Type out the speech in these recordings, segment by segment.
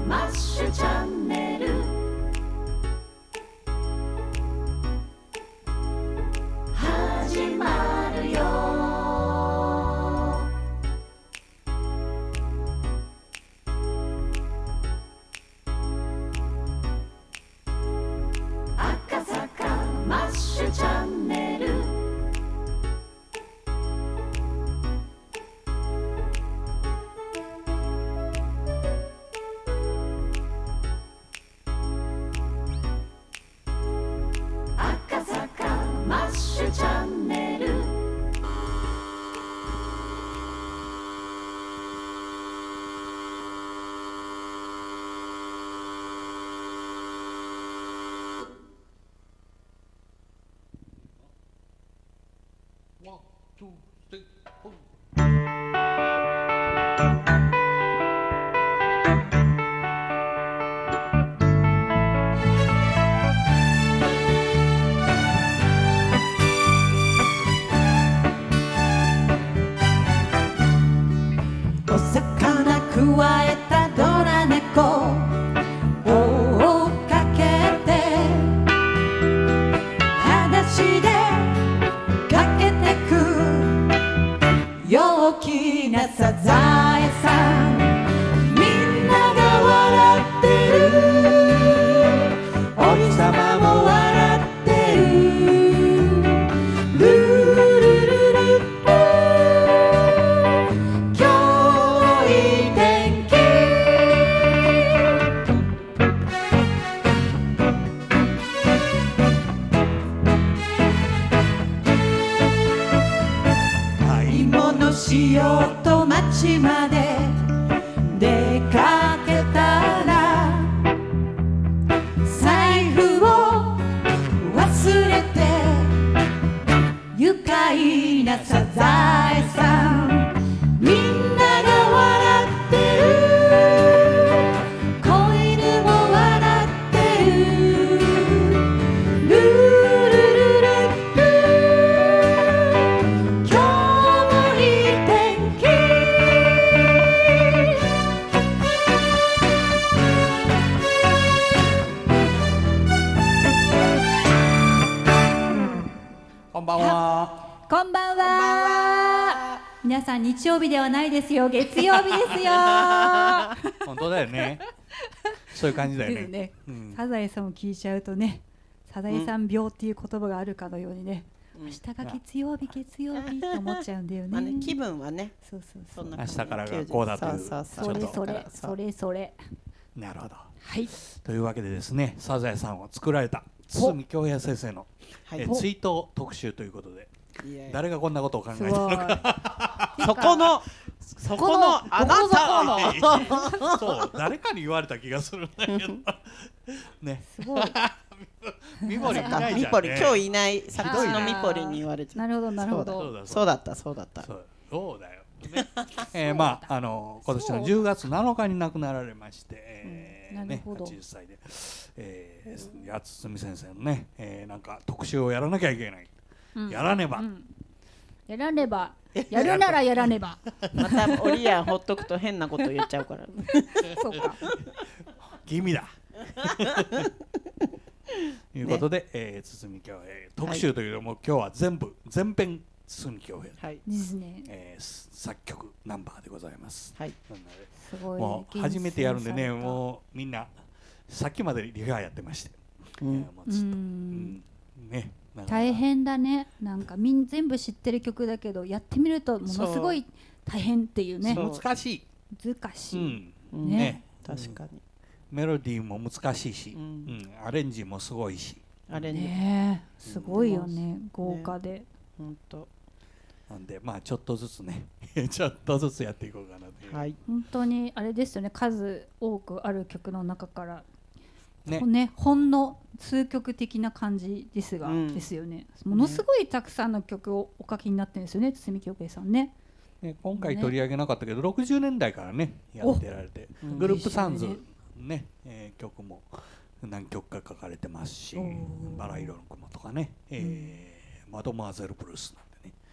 マッシュチャンネル始まるよ。赤坂マッシュチャンネル赤坂マッシュチャンネルお魚くわえたドラ猫追っかけて裸足でかけてく陽気なサザエさんみんなが笑ってるお日様も笑ってるルールルルル今日いい天気買い物しようと街まで出かけたら財布を忘れて愉快なサザエさんみんなが笑ってる子犬も笑ってるルールルルル今日もいい天気こんばんは。 こんばんは。皆さん日曜日ではないですよ。月曜日ですよ。 本当だよね。そういう感じだよね。 ですね。 うんサザエさんを聞いちゃうとね、サザエさん病っていう言葉があるかのようにね、明日が月曜日と思っちゃうんだよね。 気分はね、 そうそうそ。 そうんな明日からがこうだというそうそうそれちょっとそれそれそれ。 なるほど。 はい。 というわけでですね、サザエさんを作られた堤恭平先生のはい追悼特集ということで、 いや誰がこんなことを考えすごい。 たのか。 そこのあなたそう、誰かに言われた気がするんだけど。ね、 すごい。 ミポリンいないじゃんミポリンね。 今日いない作詞のミポリンに言われちゃう。 なるほどなるほど。 そうだそうだったそうだった。 そうだよ。ねまあ今年の10月7日に亡くなられまして、ねなるほど 80歳で、堤先生のね、なんか特集をやらなきゃいけない。やらねば。 やらねば。やるならやらねば。 またオリアンほっとくと変なこと言っちゃうから。 そうか。 君だ。ということで、堤恭平特集というのも今日は全編堤恭平、 はいですね。 作曲ナンバーでございます。 はい。 なのですごい。 もう初めてやるんでね、 う。 もうみんなさっきまでリハやってまして、もうずっと、ね。 大変だね。なんか全部知ってる曲だけどやってみるとものすごい大変っていうね。 難しい。 難しい。 ね。 確かに。 メロディーも難しいし、アレンジもすごいし。 アレンジ。 ね、すごいよね。豪華で。 本当。 なんでまあちょっとずつね、ちょっとずつやっていこうかなという。 はい。 本当にあれですよね。数多くある曲の中から。 ね、 ほんの数曲的な感じですが、ですよね。ものすごいたくさんの曲をお書きになってるんですよね、堤恭平さんね。 今回取り上げなかったけど、60年代からねやってられて、グループサンズね、曲も何曲か書かれてますし、バラ色の雲とかね、マドモアゼルブルースなんてね、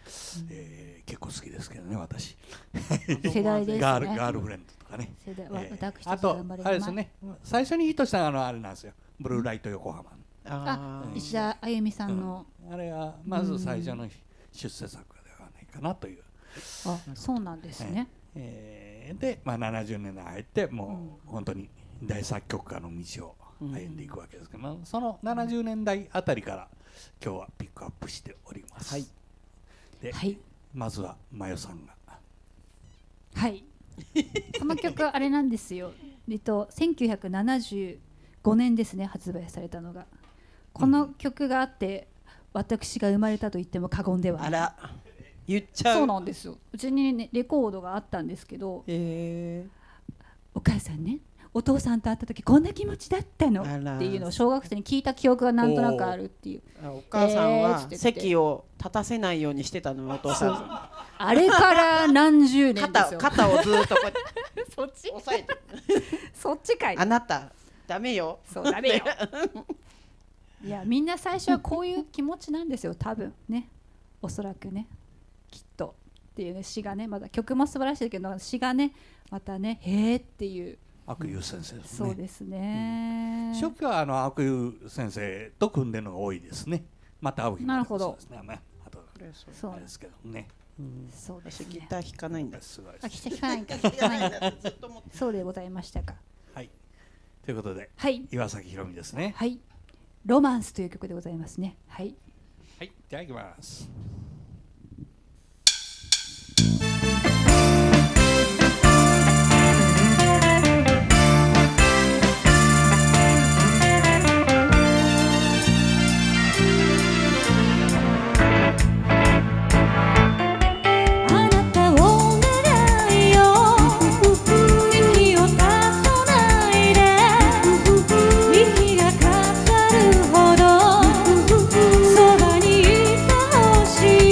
結構好きですけどね、私。 世代ですね。 ガールフレンドとかね。 世代は私たあとちが生まれるあれですね、最初にヒットしたのはあれなんですよ、ブルーライト横浜。 石田あゆみさんの、 あれはまず最初の出世作ではないかなという。 あ、そうなんですね。 で、まあ、70年代入ってもう本当に大作曲家の道を歩んでいくわけですけど、その70年代あたりから今日はピックアップしております。で、まずは真代さんが。 はい。この曲あれなんですよ。1975年ですね、発売されたのが。この曲があって私が生まれたと言っても過言ではない。 あら、言っちゃう。 そうなんですよ。うちにねレコードがあったんですけど、お母さんね、お父さんと会った時こんな気持ちだったのっていうのを小学生に聞いた記憶がなんとなくあるっていう。 お母さんは席を立たせないようにしてたの、お父さん。 あれから何十年ですよ。 肩をずっとこうやってそっち押さえて。 そっちかい。 あなたダメよ。 そうダメよ。いや、みんな最初はこういう気持ちなんですよ、多分ね、おそらくね、きっとっていうね、詩がね、まだ曲も素晴らしいけど詩がね、またね、へえっていう阿久悠先生ですね。 そうですね。 初期は阿久悠先生と組んでるのが多いですね。また会う日もそうですね。あとあれですけどね。 そうですね。 私ギター弾かないんだ。 すごい。 あ、ギター弾かないんか。弾かないんだ。そうでございましたか。 はい。ということで、岩崎宏美ですね。 はい。ロマンスという曲でございますね。はい。 はい、じゃあ行きます。 そばにいてほしい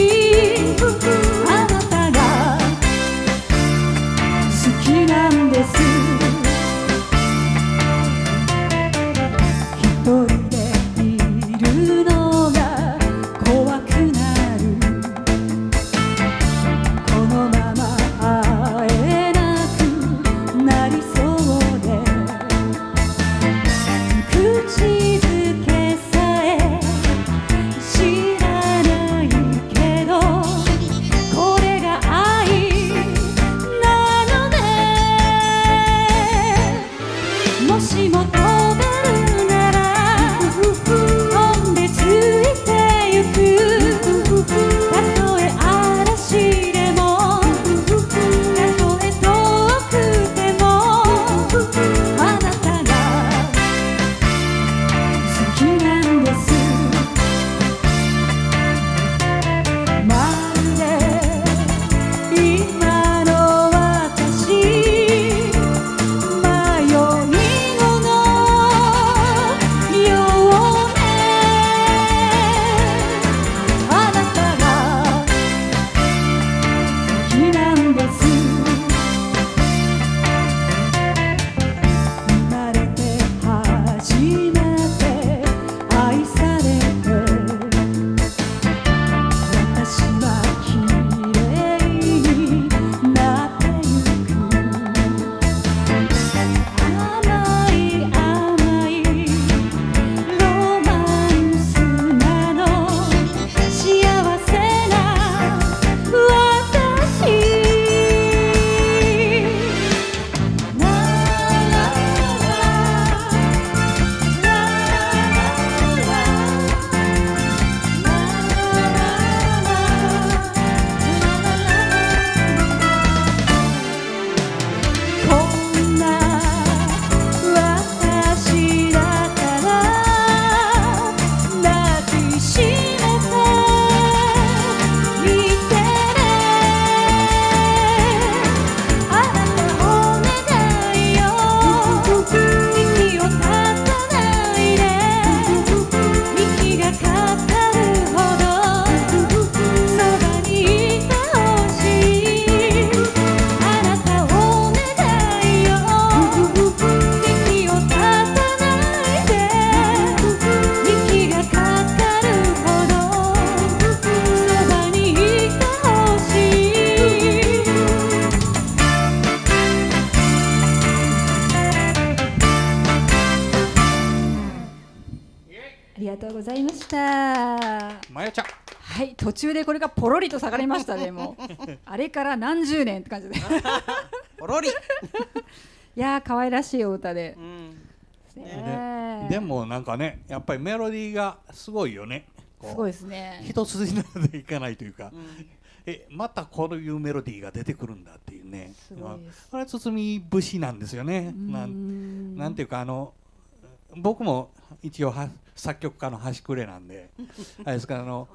りがとうございました。 まやちゃん。 はい、途中でこれがポロリと下がりましたね。もうあれから何十年って感じでポロリ。 いやー可愛らしいお歌で、 でもなんかね、やっぱりメロディーがすごいよね。 すごいですね。 一筋縄でいかないというか、またこういうメロディーが出てくるんだっていうね。これ包節なんですよね。なんていうか僕も一応作曲家の端くれなんで、あれですからこ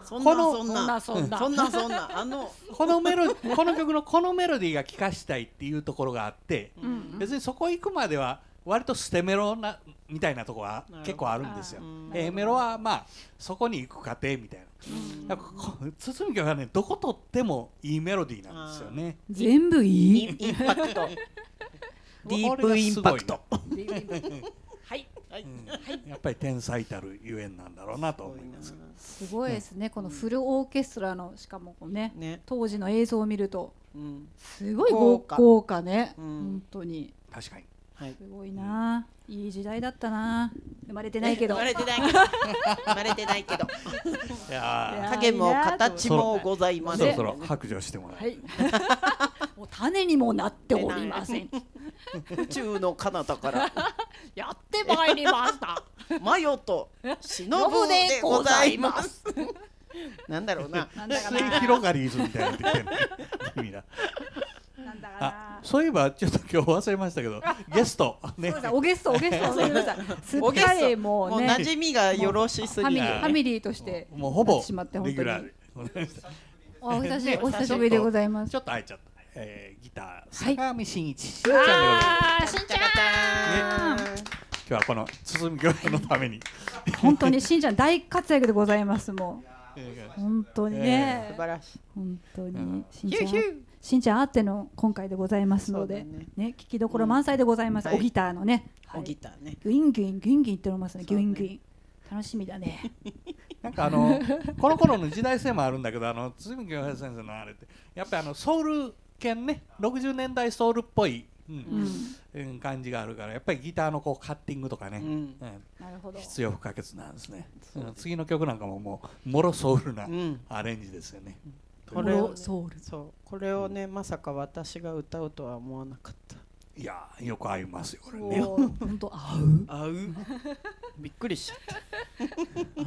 の曲のこのメロディーが聴かしたいっていうところがあって、別にそこ行くまでは割とステメロみたいなところは結構あるんですよ。メロはまあそこに行く過程みたいな。堤曲はね、どこ取ってもいいメロディーなんですよね。 全部いい。 インパクト。ディープインパクト。 はい。 やっぱり天才たるゆえんなんだろうなと思います。 すごいですね。このフルオーケストラのしかもね、当時の映像を見るとすごい豪華ね。本当に。 確かに。 すごいな。いい時代だったな。生まれてないけど。 生まれてないけど。影も形もございません。 そろそろ白状してもらう。 もう種にもなっておりません。 宇宙の彼方からやってまいりました。 マヨと忍でございます。なんだろうな。 広がりーずみたいなって君ら。そういえばちょっと今日忘れましたけど、ゲストね。 おゲストすみません。すっかりもうね。 馴染みがよろしすぎて。 ファミリーとしてもうほぼレギュラー。 お久しぶりでございます。 ちょっと会えちゃった。ギター坂上真一。 しんちゃん。 今日はこの鼓教育のために。 本当にしんちゃん大活躍でございますもう。本当にね。 素晴らしい。 本当にしんちゃんあっての今回でございますのでね、聞きどころ満載でございます。おギターのね。 おギターね。 グイングイングイングインって思いますね。グイングイン。楽しみだね。 なんかこの頃の時代性もあるんだけど、堤恭平先生のあれってやっぱりソウル系ね、60年代ソウルっぽい感じがあるから、やっぱりギターのこうカッティングとかね、必要不可欠なんですね。次の曲なんかももうもろソウルなアレンジですよね。 これをね、まさか私が歌うとは思わなかった。 いやよく合いますよこれね。 本当合う。 びっくりしちゃった。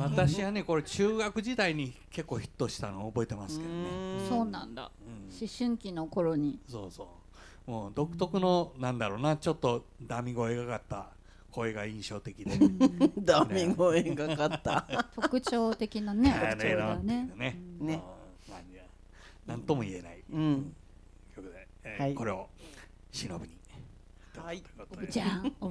私はねこれ中学時代に結構ヒットしたのを覚えてますけどね。 そうなんだ。思春期の頃に。 そうもう独特のなんだろうな、ちょっとダミ声がかった声が印象的で。 ダミ声がかった。 特徴的なね。特徴だね。 なんとも言えない曲で、これを忍に。 おぶちゃん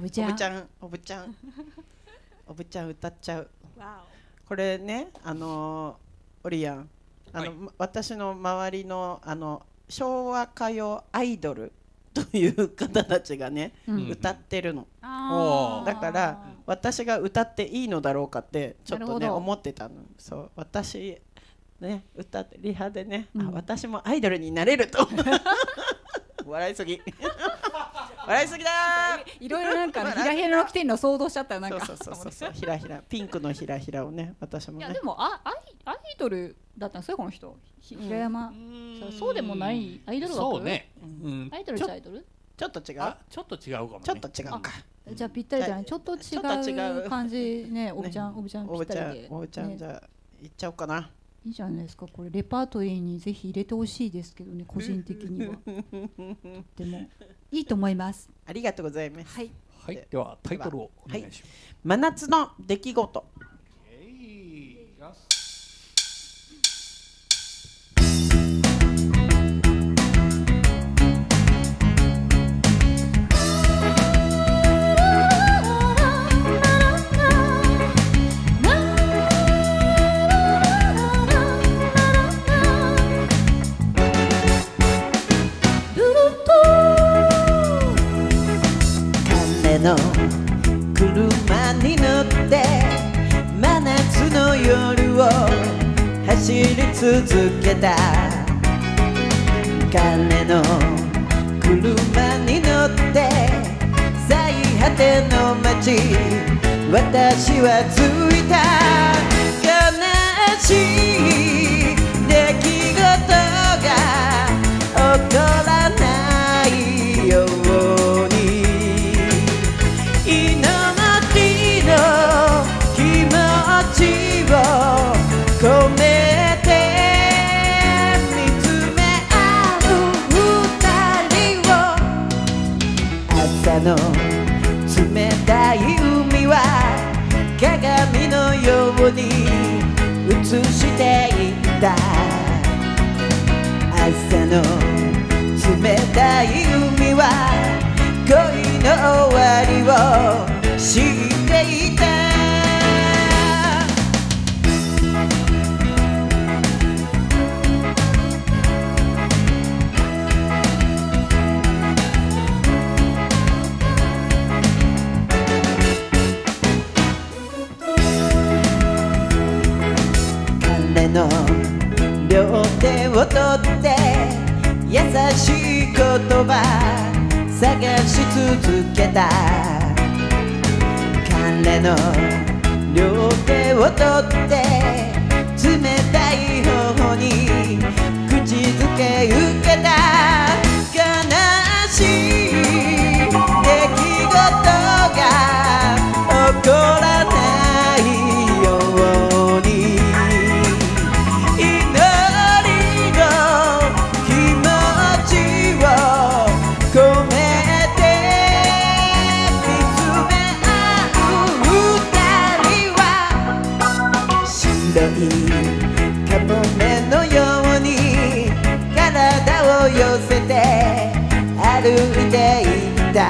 歌っちゃう。これね、オリアン、私の周りの昭和歌謡アイドルという方たちがね、歌ってるの。だから私が歌っていいのだろうかってちょっとね思ってたの。そう私ね歌ってリハでね、私もアイドルになれると笑いすぎ笑いすぎだー。いろいろなんかひらひらの着てるの想像しちゃったらなんかそうひらひらピンクのひらひらをね、私もね。 いやでもアイドルだったんですよこの人。平山。そうでもないアイドル枠。 そうね。 アイドルじゃアイドル？ ちょっと違う。 ちょっと違うかもね。 ちょっと違うか。 じゃあぴったりじゃない。ちょっと違う感じね。おぶちゃんぴったりで。 おぶちゃんじゃあいっちゃおうかな。 いいじゃないですか。これレパートリーにぜひ入れてほしいですけどね、個人的には。でもいいと思います。 ありがとうございます。 はい。ではタイトルをお願いします。 真夏の出来事。の車に乗って真夏の夜を走り続けた。彼の車に乗って最果ての街私はついた悲しい出来事が起こらないように祈りの気持ちを込めて見つめ合う二人を朝の冷たい海は鏡のように映していた朝の冷たい海は恋の終わりを知っていた彼の両手を取って優しい言葉探し続けた彼の両手を取って冷たい頬に口づけ受けた悲しい出来事が起こらないように祈りの気持ちを込めて見つめ合う二人は白いカモメのように体を寄せて歩いていった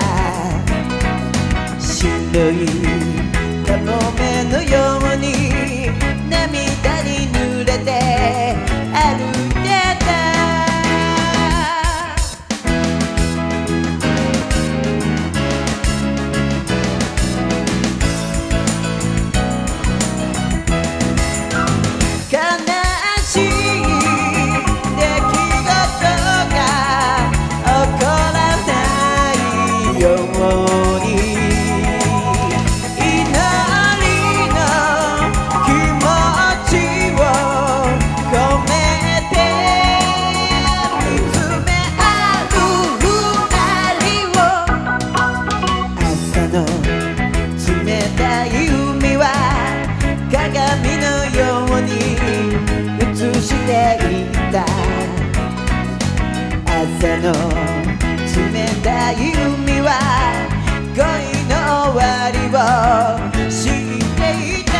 白いカモメのように涙に濡れて歩いてた悲しい出来事が起こらないように祈りの気持ちを込めて見つめ合う二人を朝の冷たい海は鏡のように映していた朝の冷たい海は恋の終わりを知っていた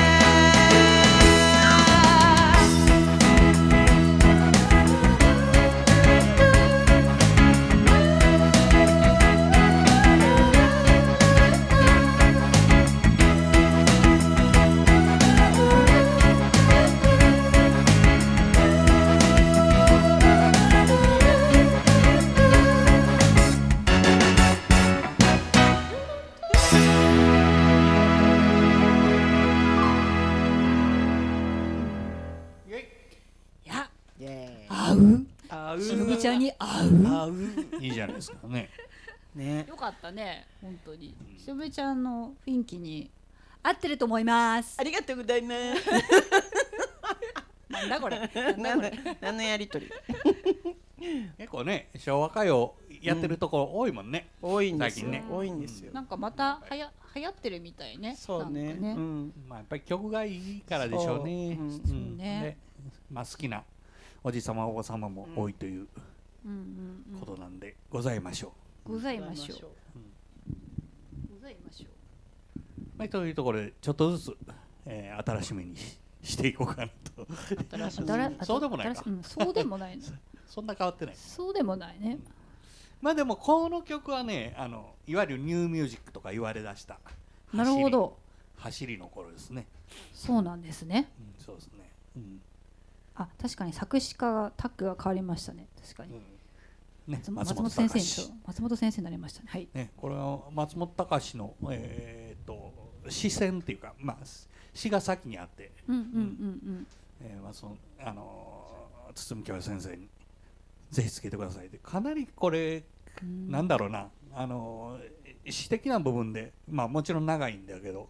しのぶちゃんに合ういいじゃないですかね。 ねよかったね本当にしのぶちゃんの雰囲気に合ってると思いますありがとうございますなんだこれ何のやりとり結構ね昭和歌謡やってるところ多いもんね。 多いんですよ最近ね多いんですよなんかまた流行ってるみたいねそうねなんかねうんまあやっぱり曲がいいからでしょうね。 そううんねでまあ好きなおじさまおばさまも多いといううんうんことなんでございましょう。 ございましょうございましょまあというところでちょっとずつ新しめにしていこうかなと。 うそうでもないか新しそうでもないのそんな変わってない。 そうでもないねまあでもこの曲はねいわゆるニューミュージックとか言われだしたなるほど走りの頃ですね。 そうなんですねそうですね。 あ確かに作詞家がタッグが変わりましたね確かにね、 松本先生に松本先生になりましたねはいね、これは松本隆の詩選っていうかまあ詩が先にあって堤京先生にぜひつけてくださいってかなりこれなんだろうな詩的な部分で、まあ、もちろん長いんだけど、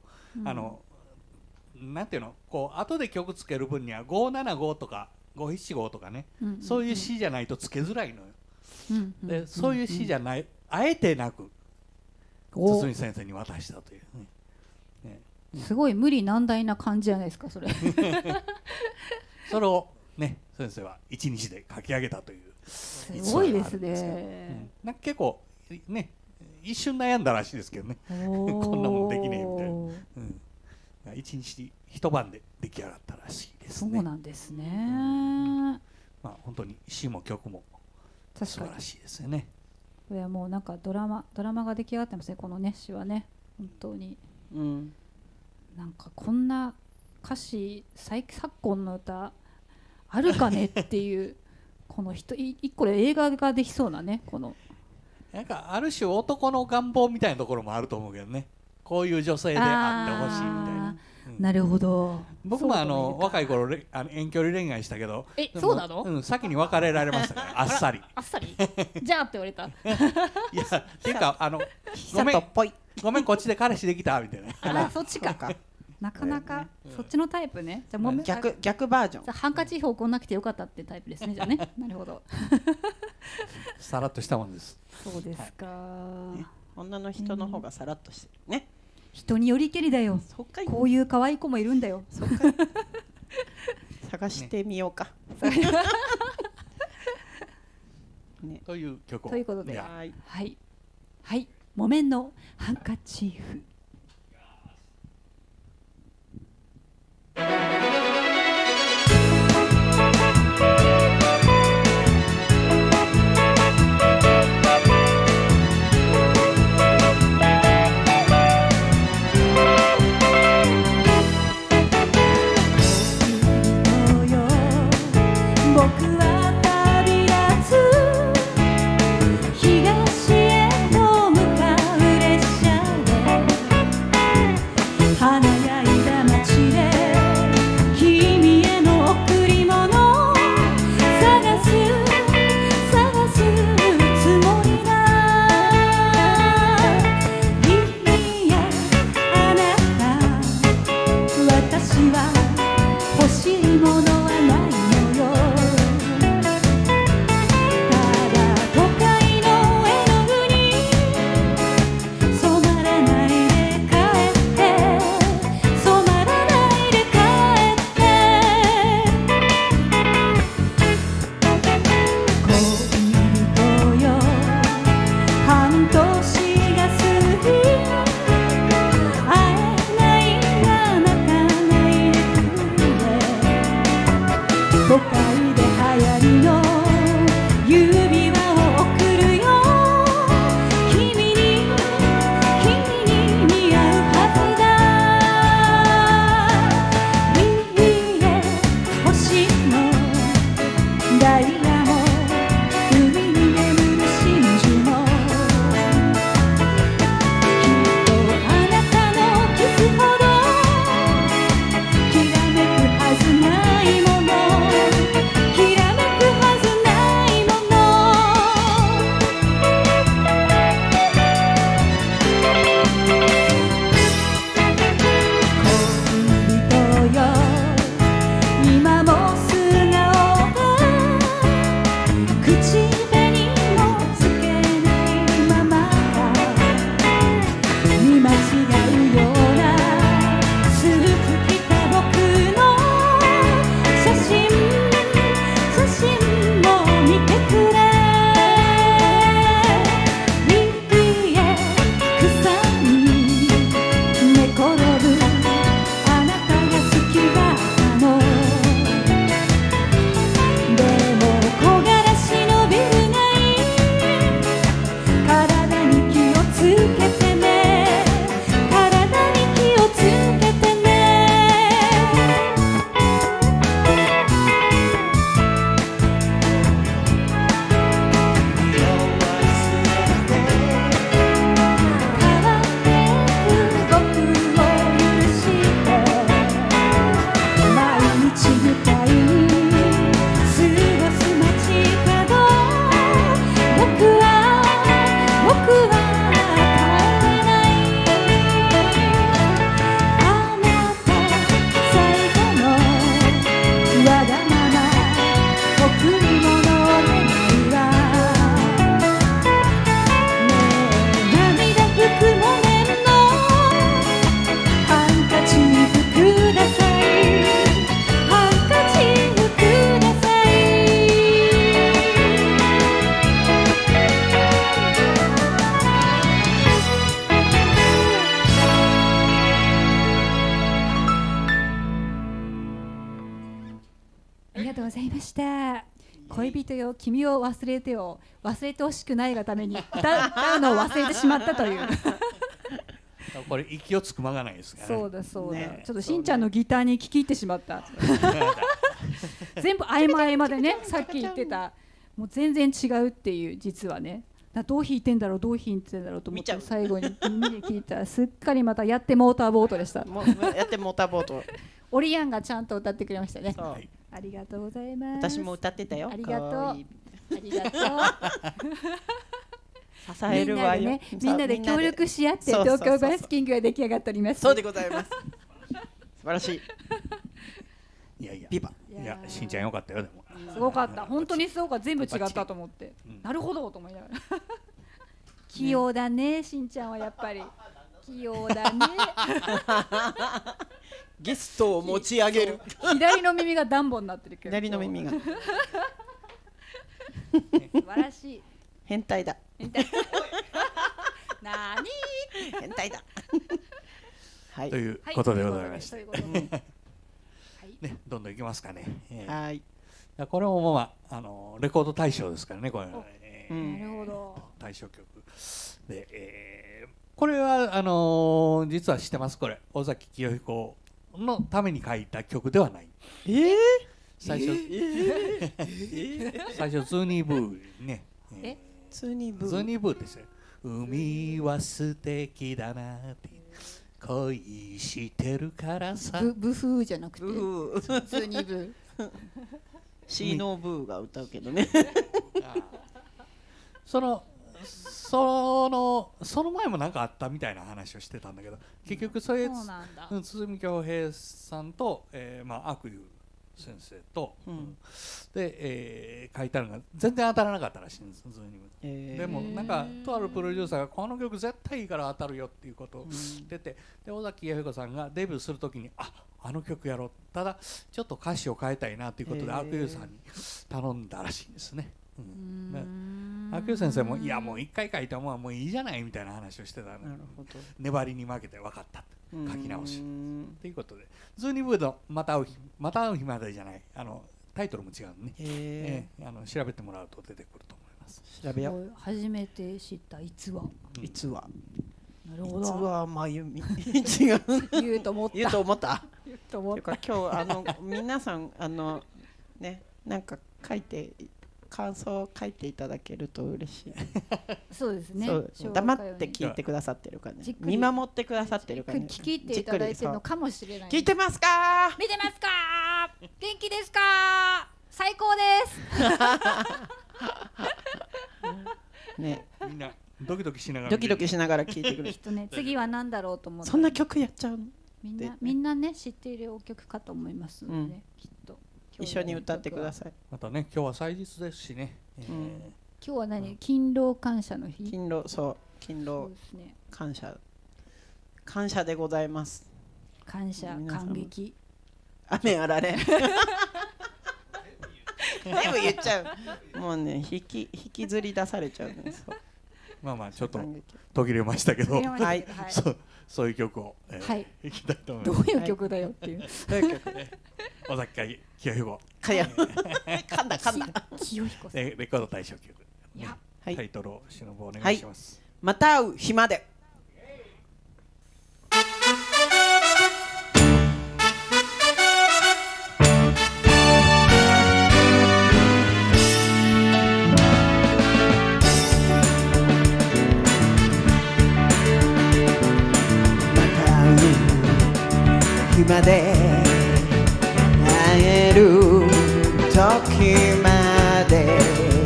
なんていうの、こう後で曲つける分には575とか575とかね、そういう詩じゃないとつけづらいのよ。でそういう詩じゃない、あえてなく堤先生に渡したというね。 すごい無理難題な感じじゃないですかそれ。 それをね先生は1日で書き上げたという。 すごいですね。 なんか結構ね一瞬悩んだらしいですけどね。こんなもんできねえみたいな。1日一晩で出来上がったらしいですね。 そうなんですね。 まあ本当に詩も曲も素晴らしいですよね。 これはもうなんかドラマが出来上がってますね、このね詩はね。本当に、なんかこんな歌詞昨今の歌あるかねっていうこの一個で映画ができそうなね、このなんかある種男の願望みたいなところもあると思うけどね、こういう女性であってほしいみたいな。 なるほど。 僕も若い頃遠距離恋愛したけど、 そうなの？ 先に別れられましたからあっさり。 あっさり？じゃあって言われた。 いやっていうかごめんこっちで彼氏できたみたいな。 あ、そっちか。なかなかそっちのタイプね。じゃあ逆バージョン。 ハンカチーフ送んなくてよかったってタイプですね、じゃあね。なるほど。 さらっとしたもんです。 そうですか。 女の人の方がさらっとしてるね。 人によりけりだよ。こういう可愛い子もいるんだよ。 探してみようか。 という曲を。 ということで、はいはい、木綿のハンカチーフ。 東へと向かう列車でざいました。恋人よ、君を忘れてよ、忘れてほしくないがために歌うのを忘れてしまったという。 これ息をつく間がないですからね。 そうだそうだ、 ねちょっとしんちゃんのギターに聞き入ってしまった。全部合間合間でね、さっき言ってたもう全然違うっていう、実はね、どう弾いてんだろうどう弾いてんだろうと思って最後に耳で聞いたらすっかりまたやってモーターボートでした。 やってモーターボート。 オリアンがちゃんと歌ってくれましたね。 そうありがとうございます。 私も歌ってたよ。 ありがとう。ありがとう。 支えるわよ。 みんなで協力し合ってそう東京バスキングが出来上がっております。 そうでございます。素晴らしい。 いやいや、 ビバ。 いや、しんちゃんよかったよでも。 すごかった。本当にすごかった。全部違ったと思って。なるほどと思いながら。器用だね、しんちゃんはやっぱり。器用だね。 ゲストを持ち上げる。 左の耳がダンボになってるけど。 左の耳が。 素晴らしい。 変態だ。 なーにー。変態だ。はい。 ということでございました。 ね、 どんどんいきますかね。 はい。 これもまあレコード大賞ですからね、これ。 なるほど。 大賞曲で、これは実は知ってます。これ尾崎清彦のために書いた曲ではない。最初ズーニーブーね。 ズーニーブー。 ズーニーブーですよ。海は素敵だなって恋してるからさ。 ブフーじゃなくてズーニーブー。 シーノーブーが歌うけどね。 その前もなんかあったみたいな話をしてたんだけど、結局それ堤恭平さんと悪友先生とで書いたのが全然当たらなかったらしいんです。でもなんかとあるプロデューサーがこの曲絶対いいから当たるよっていうことを言ってて、で尾崎清彦さんがデビューするときにあの曲やろう、ただちょっと歌詞を変えたいなということで悪友さんに頼んだらしいんですね。悪友先生もいやもう一回書いたもんはもういいじゃないみたいな話をしてたので、粘りに負けて分かった書き直しということで、ズーニーブードまた会う日までじゃない、タイトルも違うね。調べてもらうと出てくると思います。 調べよう。 初めて知った逸話。 逸話。 なるほど。 逸話真由美。違う。 言うと思った。 言うと思った。 言うと思った。 今日皆さんね、なんか書いて感想を書いていただけると嬉しい。 そうですね。 黙って聞いてくださってるからね。見守ってくださってるからね。 聞き入っていただいてるのかもしれない。 聞いてますか？ 見てますか？元気ですか？最高です。 ね。 みんなドキドキしながら。 ドキドキしながら聞いてくる。 きっとね、次は何だろうと思って。 そんな曲やっちゃうの？ みんなね知っている曲かと思いますので、きっと。 一緒に歌ってください。 またね、今日は祭日ですしね。 今日は何？勤労感謝の日。 勤労感謝。感謝でございます。 感謝、感激。 雨あられ。全部言っちゃう。もうね、引きずり出されちゃうね。 まあちょっと途切れましたけど、 はい、 そういう曲をいきたいと思います。 どういう曲だよっていう。 どういう曲？ 尾崎清彦。 噛んだ。 清彦さん。 レコード大賞曲。タイトルをしのぶお願いします。 また会う日まで。まで会える時まで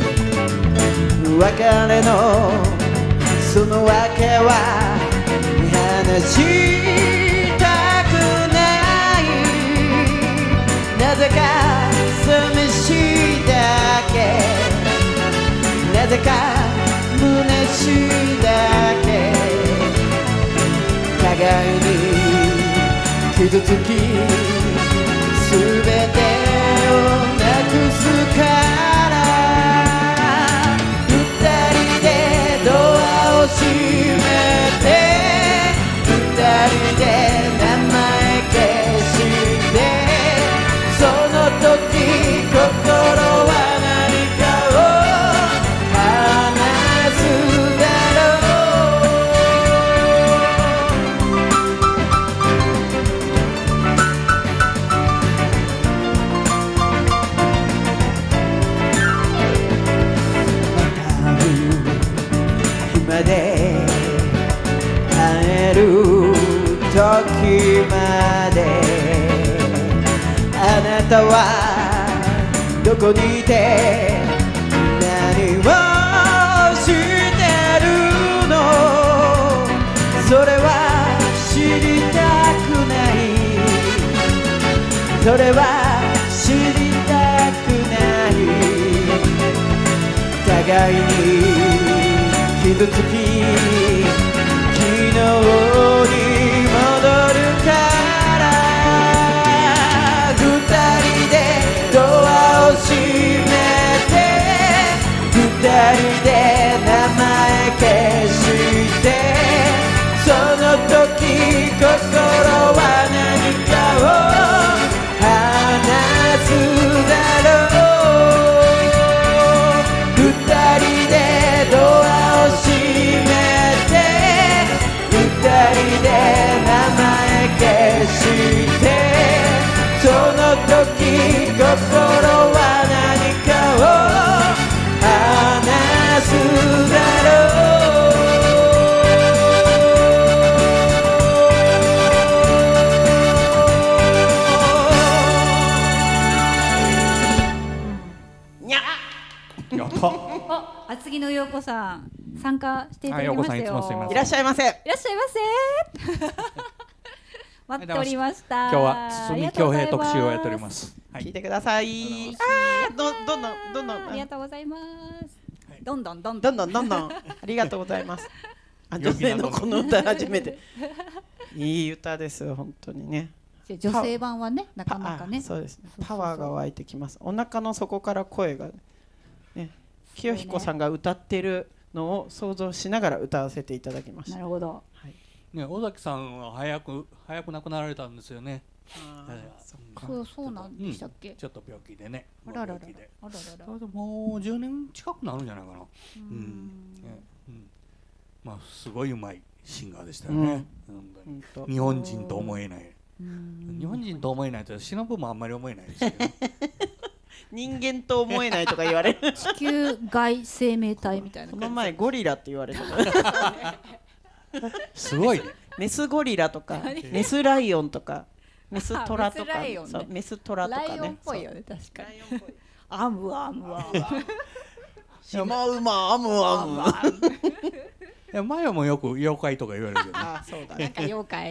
別れのその訳は話したくない、なぜか寂しいだけ、なぜか虚しいだけ、互いに傷つき全てをなくすから、二人でドアを閉めて、二人で名前消して、その時時まであなたはどこにいて何をしてるのそれは知りたくないそれは知りたくない互いに傷つき昨日に戻るから二人でドアを閉めて二人で名前消してその時心は何かを話すだろう二人でドアを閉めて二人で名前消してその時心は何かを話すだろうやったあ、厚木の陽子さん参加していただきましたよ。 陽子さんいつもすいませんいらっしゃいませいらっしゃいませ待っておりました。 今日は堤恭平特集をやっております。は聞いてくださいどんどんありがとうございます。どんどんどんありがとうございます女性のこの歌初めていい歌です本当にね女性版はねなかなかねそうですねパワーが湧いてきますお腹の底から声がね清彦さんが歌ってるのを想像しながら歌わせていただきました。 なるほど。 ね、尾崎さんは早く亡くなられたんですよね。 そうなんでしたっけ。 ちょっと病気でね。 あららら。 もう10年近くなるんじゃないかな。まあすごいうまいシンガーでしたよね。日本人と思えない。日本人と思えないと忍もあんまり思えないですけど。 人間と思えないとか言われる地球外生命体みたいな。 この前ゴリラって言われたすごいね。 メスゴリラとかメスライオンとかメストラとかメストラとかねライオンっぽいよね確かに。アムアムアシマウマアムアム前もよく妖怪とか言われるけど、 あそうだなんか妖怪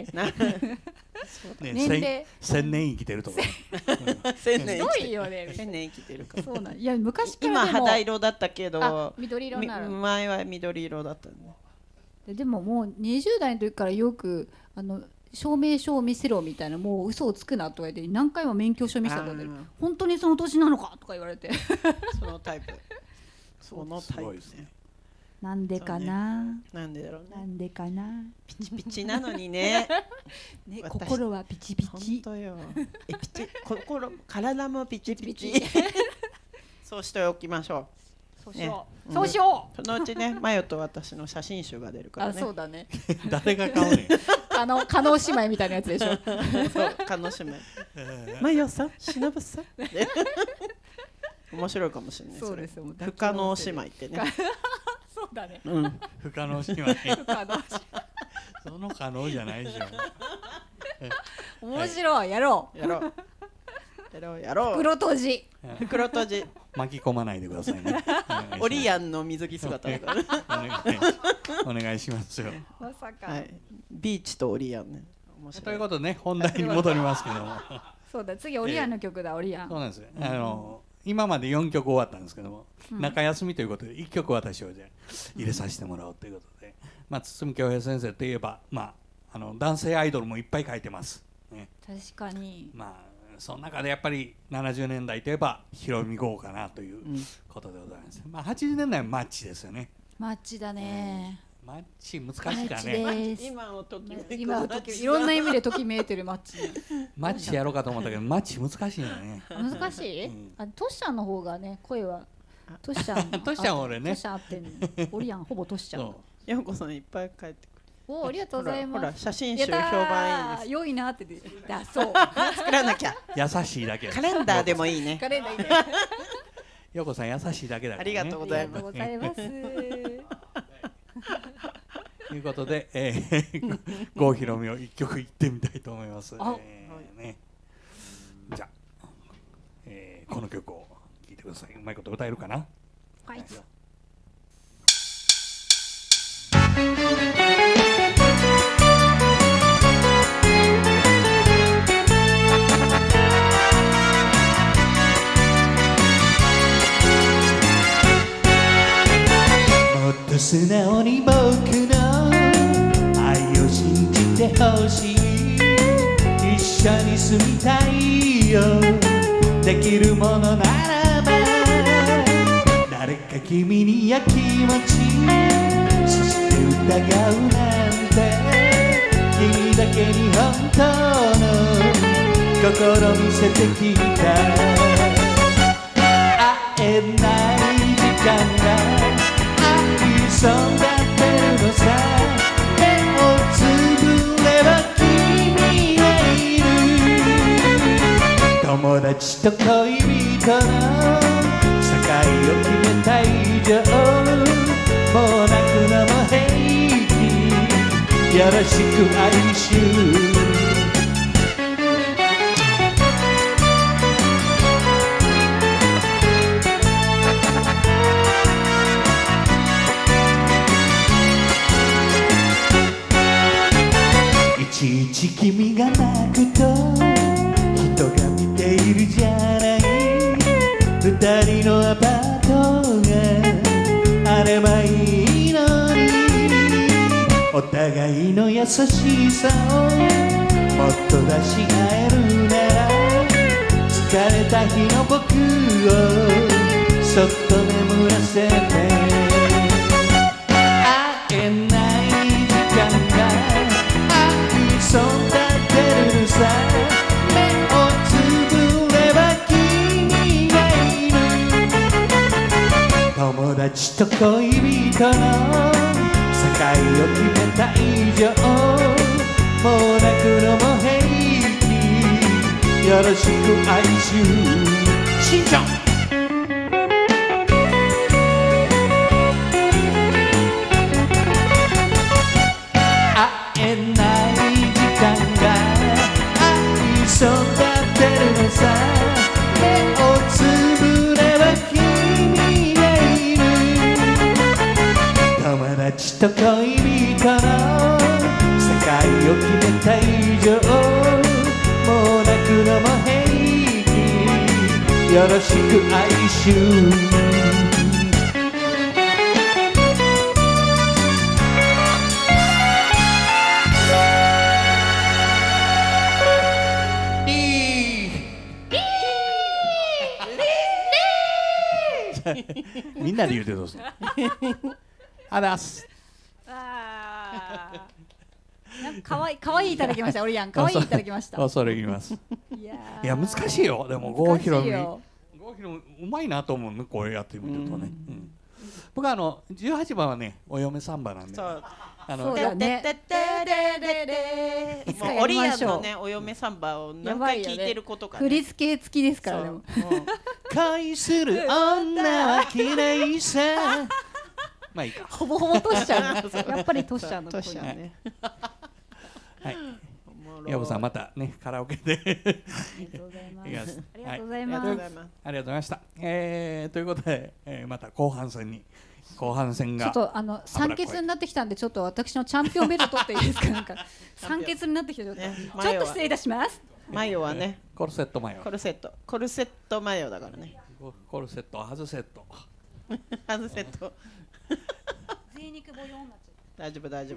1000年生きてるとか 1000年すごいよね 1000年生きてるかそうなんいや昔から今肌色だったけど緑色になる前は緑色だったでももう20代の時からよく証明書を見せろみたいなもう嘘をつくなとか言って何回も免許証見せたことで本当にその年なのかとか言われてそのタイプそのタイプですねなんでかななんでだろうねなんでかなピチピチなのにね心はピチピチ本当よピチ体もピチピチそうしておきましょうそうしようそうしようそのうちねマヨと私の写真集が出るからねあそうだね誰が買うねん加納姉妹みたいなやつでしょそう加納姉妹マヨさん忍さん面白いかもしれないそうですよ不可能姉妹ってねそうだね不可能姉妹その可能じゃないでしょ面白いやろう袋閉じ巻き込まないでくださいねオリアンの水着姿お願いしますよまさかビーチとオリアンねということでね本題に戻りますけどもそうだ次オリアンの曲だオリアンそうなんですよ今まで4曲終わったんですけども中休みということで1曲私をじゃ入れさせてもらおうということで堤恭平先生といえば男性アイドルもいっぱい書いてます確かにその中でやっぱり70年代といえばヒロミ号かなということでございます。80年代はマッチですよね。 マッチだね。 マッチ難しいかね。 今をときめくいろんな意味でときめいてるマッチ。 マッチやろうかと思ったけどマッチ難しいよね。 難しい？トシちゃんの方がね声はトシちゃん俺ね。 トシちゃんあってオリアンほぼトシちゃん。 ヤンコさんいっぱい帰ってくる。 おありがとうございます。 ほら写真集評判いいです。 良いなってだそう作らなきゃ。 優しいだけ。 カレンダーでもいいね。 カレンダーいいね。 陽子さん優しいだけだからね。 ありがとうございます。 ということで、郷ひろみを一曲いってみたいと思います。ね、じゃあ、この曲を聴いてください。うまいこと歌えるかな。 はい。 もっと素直に僕の愛を信じてほしい。一緒に住みたいよ。できるものならば誰か君にやきもちそして疑うなんて君だけに本当の心見せてきた。会えない時間が潜んだってるのさ。目をつぶれば君がいる。友達と恋人の境を決めた以上もう泣くのも平気。よろしく哀愁。いちいち君が泣くと人が見ているじゃない。二人のアパートがあればいいのに。お互いの優しさをもっと出し合えるなら疲れた日の僕をそっと眠らせて。会えない時間がそんだってるさ。目をつぶれば君がいる。友達と恋人の境を決めた以上もう泣くのも平気。よろしく哀愁。しんちゃん会えない時間がそうだってるのさ。目をつぶれば君がいる。友達と恋人の境を決めた以上もう泣くのも平気。よろしく哀愁。 みんなで言うてどうする。あだす。 なんか可愛いいただきました。オリアン可愛いいただきました。 恐れ入ります。いや難しいよ。でも郷ひろみうまいなと思うね。これやってみるとね。僕18番はねお嫁サンバなんで。 そうだね。 もうオリアンのねお嫁サンバを何回聞いてることかね。 振り付け付きですからね。 恋する女は綺麗さ。 まあいいか。 ほぼほぼトシちゃん。やっぱりトシちゃんの。 トシちゃんね。 はい。ヤボさんまたねカラオケで。 ありがとうございます。ありがとうございます。 ありがとうございました。ということでまた後半戦がちょっと酸欠になってきたんでちょっと私のチャンピオンベルトっていいですか。なんか酸欠になってきてちょっと失礼いたします。 マヨはねコルセットマヨ。 コルセットマヨだからね。 コルセット外セット。 外セット。 贅肉ボヨンになっちゃう。 大丈夫大丈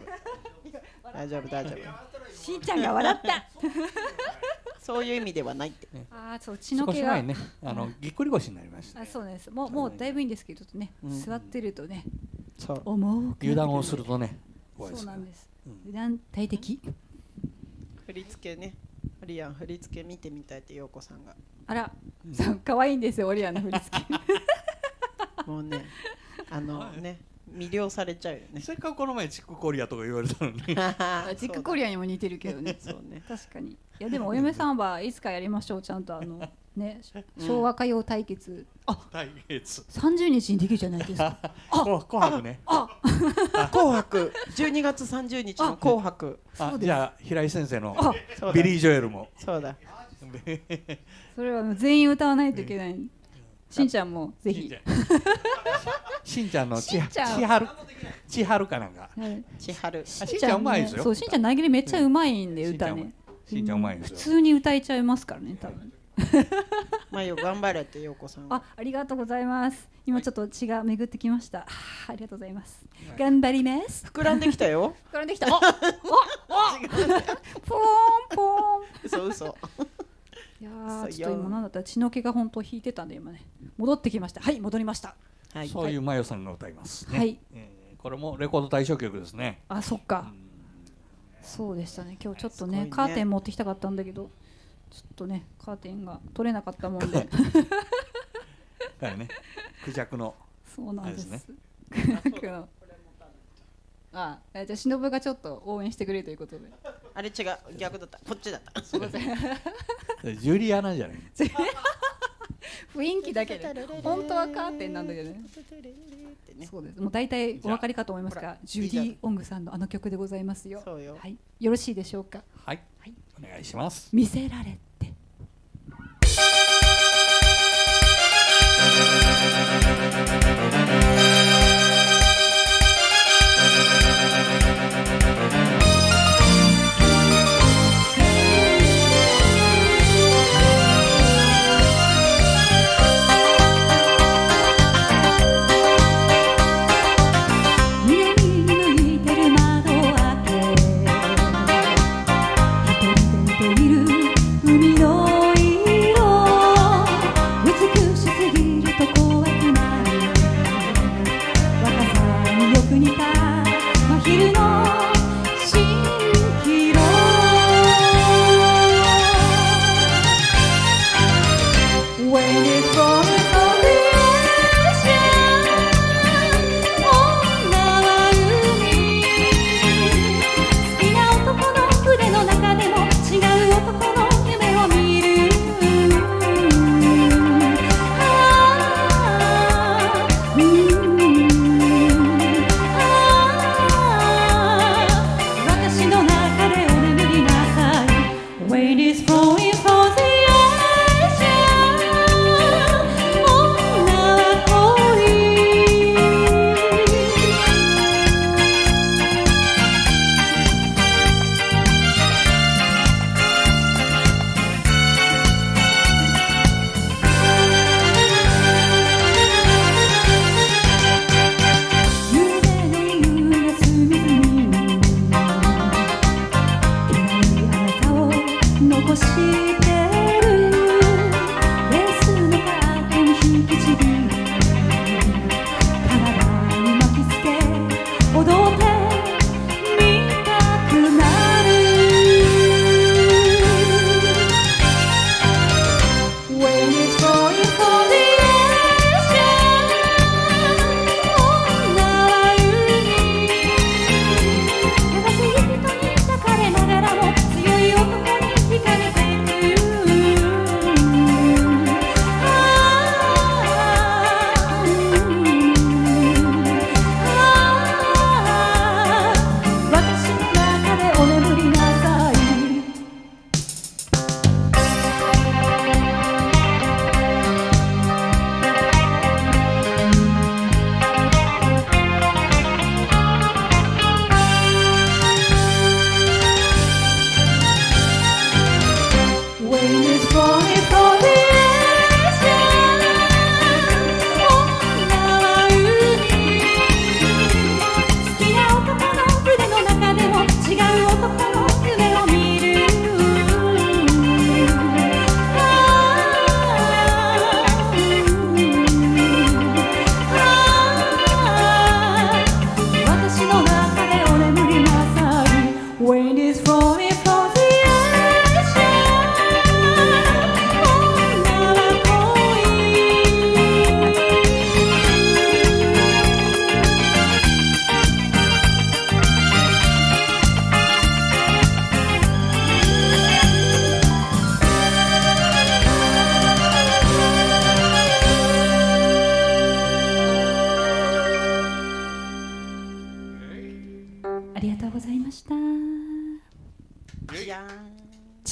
夫。 しんちゃんが笑った。 そういう意味ではないって。 ああそう血の気が。 少し前ねぎっくり腰になりました。 あそうです。もうだいぶいいんですけどね座ってるとね。 そう油断をするとね。 そうなんです。油断大敵。 振り付けね。オリアン振り付け見てみたいって陽子さんが。 あら可愛いんですよオリアンの振り付け。 もうねね魅了されちゃうよね。 せっかくこの前チックコリアとか言われたのにチックコリアにも似てるけどね。 そうね。 確かに。いやでもお嫁さんはいつかやりましょう。ちゃんとね、昭和歌謡対決。 対決。 30日にできるじゃないですか。 紅白ね。 紅白。12月30日の紅白。 じゃあ平井先生のビリー・ジョエルも。 そうだ。 それは全員歌わないといけない。しんちゃんもぜひ。 しんちゃんの千春かなんか。 千春。 しんちゃんうまいですよ。 そう、しんちゃん投げめっちゃうまいんで歌ね。 しんちゃんうまいですよ。 普通に歌えちゃいますからね、多分。 まゆ頑張れって陽子さん。 ありがとうございます。今ちょっと血が巡ってきました。ありがとうございます。頑張ります。 膨らんできたよ。 膨らんできた。ポーンポーン。 嘘嘘。 いやちょっと今なんだったら血の気が本当引いてたんで今ね戻ってきました。はい、戻りました。 そういうまよさんが歌いますね。 はい。 これもレコード大賞曲ですね。 あ、そっか。そうでしたね。今日ちょっとねカーテン持ってきたかったんだけど。ちょっとねカーテンが取れなかったもんで。 だからね、クジャクの。 そうなんです。クジャクの。じゃあ忍がちょっと応援してくれるということで。 あれ違う、逆だった。こっちだった。 すみません。 ジュリアナじゃない。 雰囲気だけで。本当はカーテンなんだけどね。そうです。もう大体お分かりかと思いますが、ジュディ・オングさんの曲でございますよ。 そうよ。 はい。よろしいでしょうか。 はい。お願いします。 見せられて。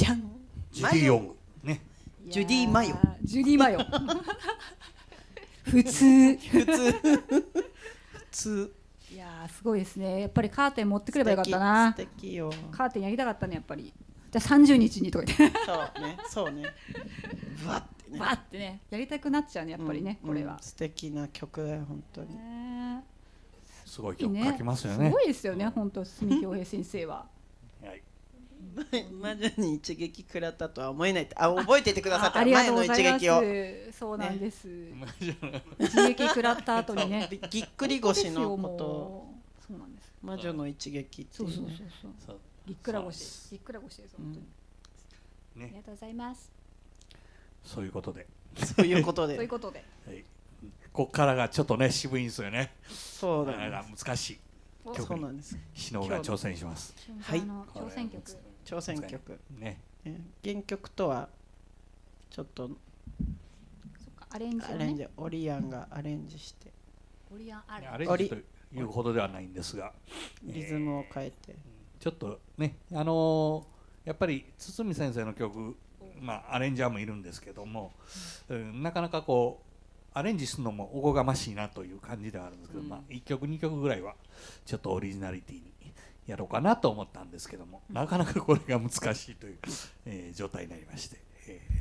やジュディ・ヨングね。 ジュディマヨ。 ジュディマヨ。普通。 普通。 いやーすごいですね。やっぱりカーテン持ってくればよかったな。 素敵よ。 カーテンやりたかったねやっぱり。じゃあ30日にとか言って。 そうね、そうね。わってね。 わってね、やりたくなっちゃうねやっぱりね、これは。 素敵な曲だよ本当に。 すごい曲書きますよね。 すごいですよね本当住京平先生は。 はい。 魔女に一撃食らったとは思えないって。覚えててくださった前の一撃を。 そうなんです。一撃食らった後にね。 ぎっくり腰のことを。 そうなんです。 魔女の一撃っていうね。 ぎっくら腰。ぎっくら腰です本当に。ありがとうございます。 そういうことで。 そういうことで。 そういうことで。 ここからがちょっとね渋いんですよね。 そうだね。 難しい。 そうなんです。 シノが挑戦します。 はい。 挑戦曲。 挑戦曲。 ね。 原曲とはちょっとアレンジオリアンがアレンジして。 オリアンアレンジというほどではないんですが、 リズムを変えて。 ちょっとねやっぱり堤先生の曲、アレンジャーもいるんですけども、なかなかこうアレンジするのもおこがましいなという感じではあるんですけど、1曲2曲ぐらいはちょっとオリジナリティにやろうかなと思ったんですけども、なかなかこれが難しいという、状態になりまして、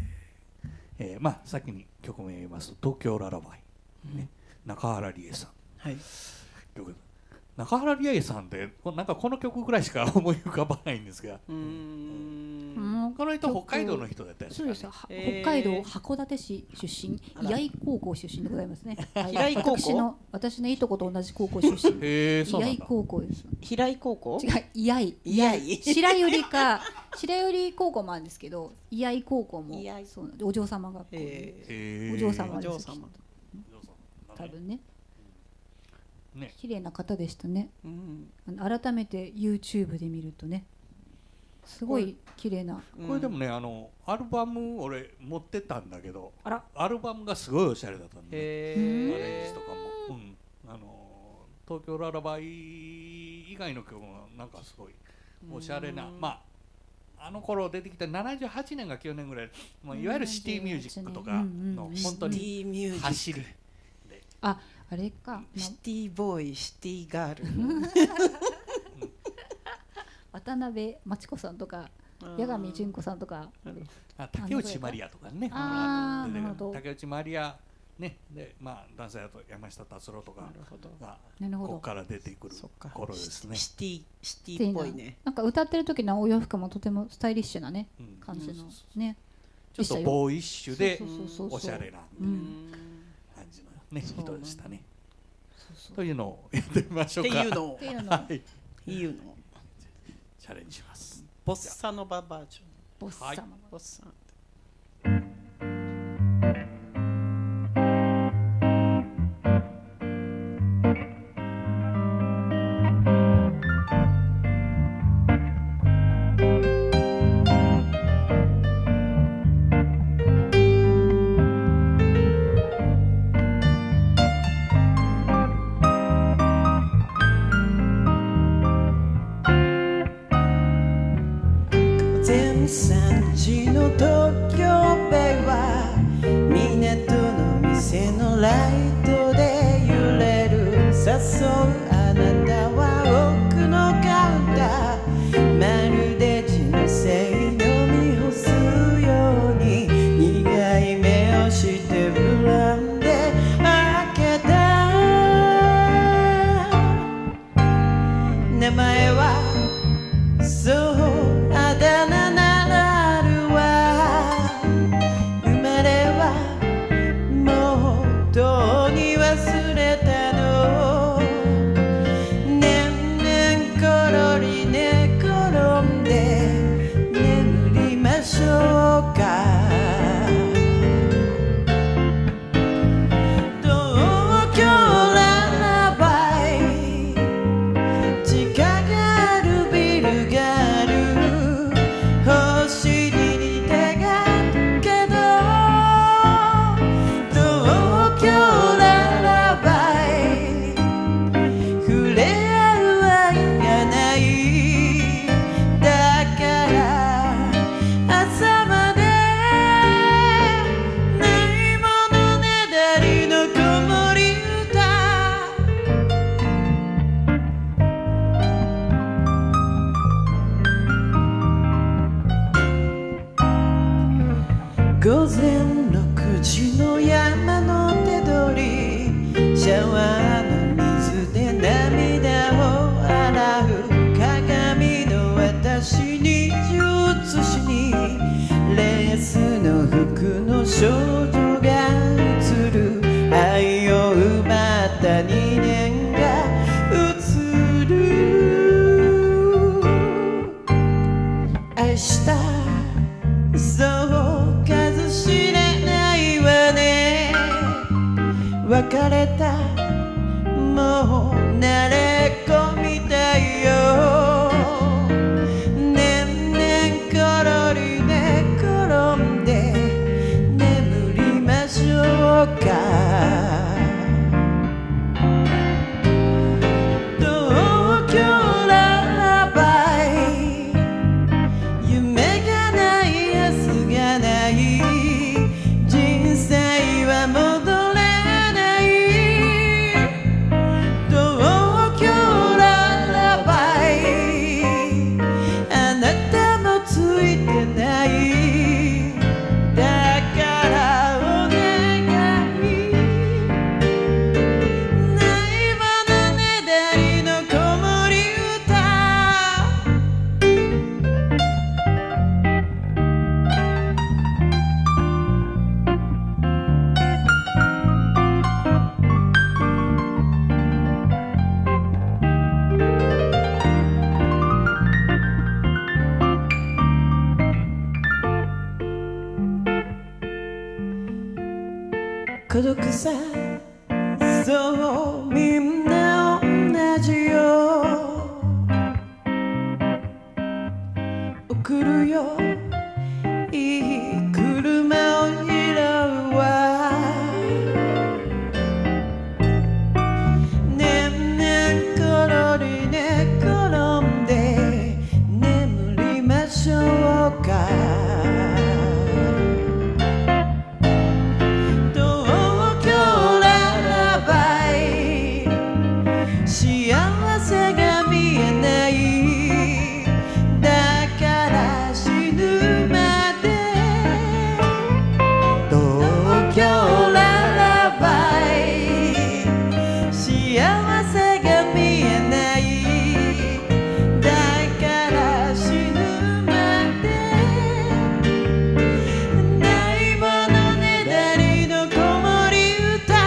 先に曲名を言いますと「東京ララバイ」中原理恵さん、曲中原理恵さんってなんかこの曲ぐらいしか思い浮かばないんですが、この人北海道の人だったんですかね。 そうです。北海道函館市出身、居合高校出身でございますね。 平井高校。 私のいとこと同じ高校出身。居合高校です。 平井高校？ 違う、居合。白百合高校もあるんですけど、居合高校もそうなんで、お嬢様学校。お嬢様です。多分ね。綺麗な方でしたね。改めて YouTube で見るとね、すごい綺麗な。 これでもねアルバム俺持ってたんだけど、アルバムがすごいおしゃれだったんで、アレンジとかも、東京ララバイ以外の曲もなんかすごいおしゃれな、あの頃出てきた78年が9年ぐらい、いわゆるシティミュージックとかの本当に走りで。 あれか、 シティボーイ、シティガール。 渡辺真知子さんとか、八神純子さんとか、 竹内まりやとかね。竹内まりやね、で男性だと山下達郎とかがここから出てくる頃ですね。 シティっぽいね。 なんか歌ってる時のお洋服もとてもスタイリッシュなね感じのね。 ちょっとボーイッシュでおしゃれな感じのね人でしたね。というのをやってみましょうか。 っていうのをチャレンジします。 ボッサノババージョン。 ボッサノバ。 午前6時の山の手取り、シャワーの水で涙を洗う鏡の私に映しに、レースの服の少女が映る、愛を奪った2年が映る。愛したそう数知れないわね、別れたもう慣れ込みたいよ。ねんねんころりね転んで眠りましょうか。東京ララバイ、夢がない明日がない、人生は戻らない。東京ララバイ、あなたもついてない。だからお願い、ないものねだりの子守歌。孤独さ、そうみんな同じよ。送るよいい車を拾うわ。ねんねんころりね転んで眠りましょうか。東京ララバイ、幸せが見えない。だから死ぬまで。東京ララバイ、幸せが見えない。だから死ぬまで。ないものねだりの子守歌。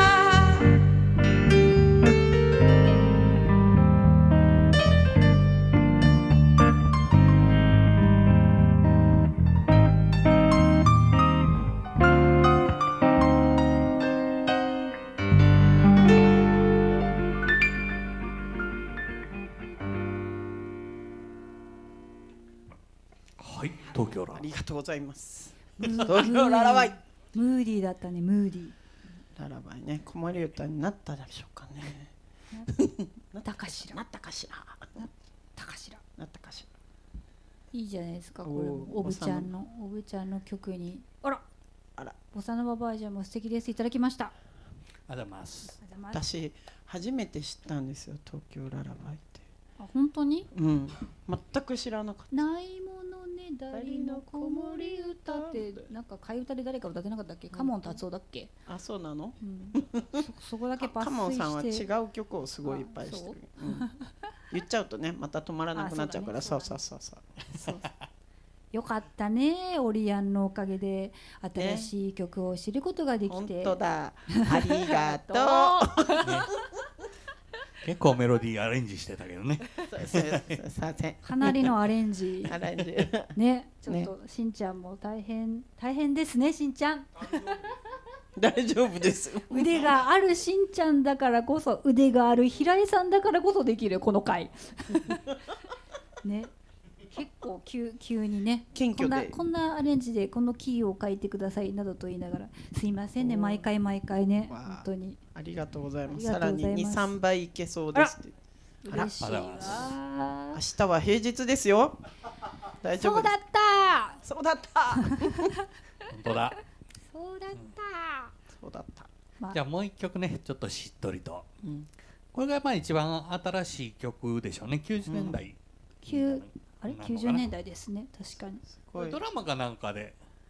はい、東京ラありがとうございます。 東東京ララバイ、 ムーディーだったね、ムーディララバイね、子守歌になったでしょうかね。 ー。だかしら。 なったかしら。 だかしら。 なったかしいいじゃないですか、これもおーおぶちゃんのおぶちゃんの曲に。あら、 あら、 ボサノババージョンも素敵です。いただきました。あありがとうございます。 りがとうございます。 私初めて知ったんですよ、東京ララバイって。 あ、本当に。 うん、全く知らなかっないものねだりの子守歌ってなんか替え歌で誰か歌ってなかったっけ？カモン達夫だっけ？ た。あ、そうなの？ うん、そこだけ抜カモン粋さんは違して。 う曲をすごいいっぱいしてる。うん言っちゃうとね、また止まらなくなっちゃうから、 あそそううだねそうそうそう。 そうよかったね、オリアンのおかげで新しい曲を知ることができ本て。 当だ。ありがとう。 結構メロディーアレンジしてたけどね。 させん。 かなりのアレンジアレンジ。 ね、ちょっとしんちゃんも大変ですね、しんちゃん。 大丈夫です。 腕があるしんちゃんだからこそ、腕がある平井さんだからこそできるこの回。ね、結構急にね、 謙虚でこんなアレンジでこのキーを書いてくださいなどと言いながら、すいませんね、毎回ね、 わあ本当にありがとうございます。 ありがさらにとうございます 2、3倍いけそうですって。あら嬉しいありがとうございわ明日は平日ですよ。大丈夫です。 そうだったそうだった。 本当だ。 そうだったそうだった。 まあじゃあもう一曲ね、ちょっとしっとりと。 うんこれがまあ一番新しい曲でしょうね。90年代。 あれなのかな 90年代ですね、確かに。 これドラマかなんかで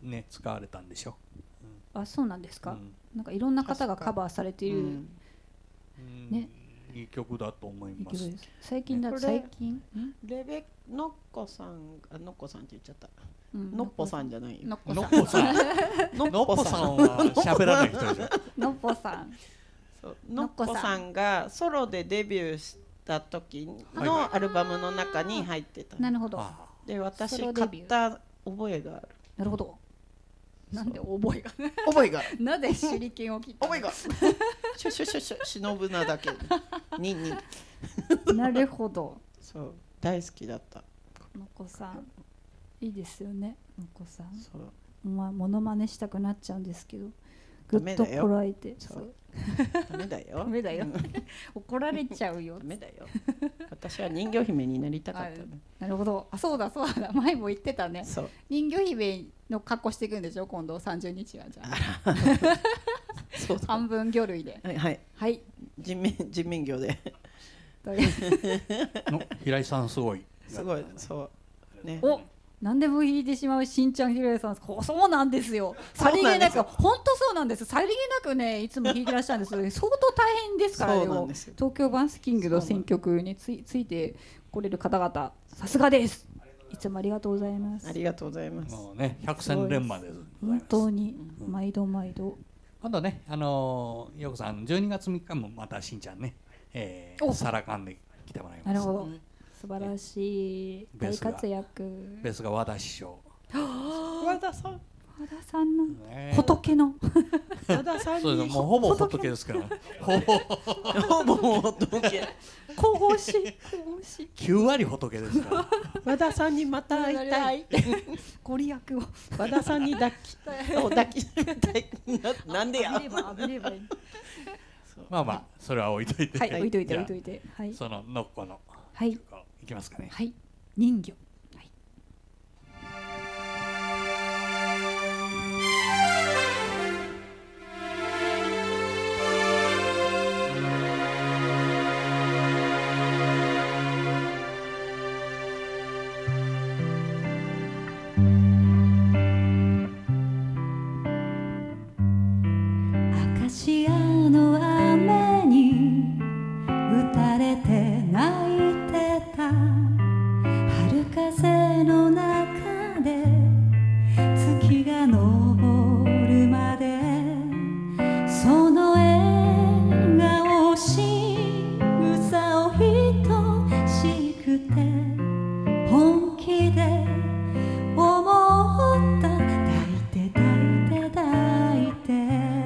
ね使われたんでしょ。 あ、そうなんですか。 うんなんかいろんな方がカバーされている、 うんね、 いい曲だと思いますいい曲です。最近だこれ最近レベのっこさん、のっこさんって言っちゃった。 うんのっぽさんじゃないよ。 のっこのっさんぽさんのっぽさんは喋らない人でしょ。 のっぽさんそうのっこさんがソロでデビューした時のアルバムの中に入ってた。 なるほど。 あで私ソロデ買ビューった覚えがある。 なるほど。なんで覚えが覚えがなぜ手裏剣を切ったの。 覚えがシュシュシュシュ忍ぶなだけになるほど。 そう大好きだった。 のっこさんいいですよね。のっこさんそうまあモノマネしたくなっちゃうんですけど、ぐっとこらえて。 そうダメだよ。 ダメだようん怒られちゃうよダ。メだよ。私は人魚姫になりたかったの。 なるほど。あ、そうだそうだ。前も言ってたね。 そう人魚姫の格好していくんでしょ。今度30日はじゃあ。 そうそう半分魚類で。 はいはいはい。 人面魚でというの平井さんすごい。 すごいそうね。 お、何でも引いてしまうしんちゃんひろやさん。そうなんですよ。さりげなく、 そうなんですよ本当そうなんです。さりげなくね、いつも弾いてらっしゃるんです。相当大変ですからそうなんよ。 ですよ東京バンスキングの選曲についてこれる方々、さすがです。いつもありがとうございますあ。りがとうございます。 もうね百戦錬磨です。 本当に毎度毎度。 今度ねようこさん12月3日もまたしんちゃんねおサラカンで来てもらいます。 なるほど。素晴らしい大活躍。 ベースが和田師匠。 和田さん和田さんのね仏の和田さんそうでにすもうほぼ仏ですから。ほぼほぼ仏神々しい 9割仏ですから。 和田さんにまた会いたい。 ご利益を和田さんに抱きしめたい。なんでや。 浴びれば浴びればいい。 まあまあそれは置いといて。 はい、置いといてじゃあ置いといて。はいそののっこのはい曲をいきますかね。 はい。人魚。はい。アカシアの雨に打たれて泣いてた春風の中で月が昇るまでその笑顔仕草を愛しくて本気で思った抱いて抱いて抱いて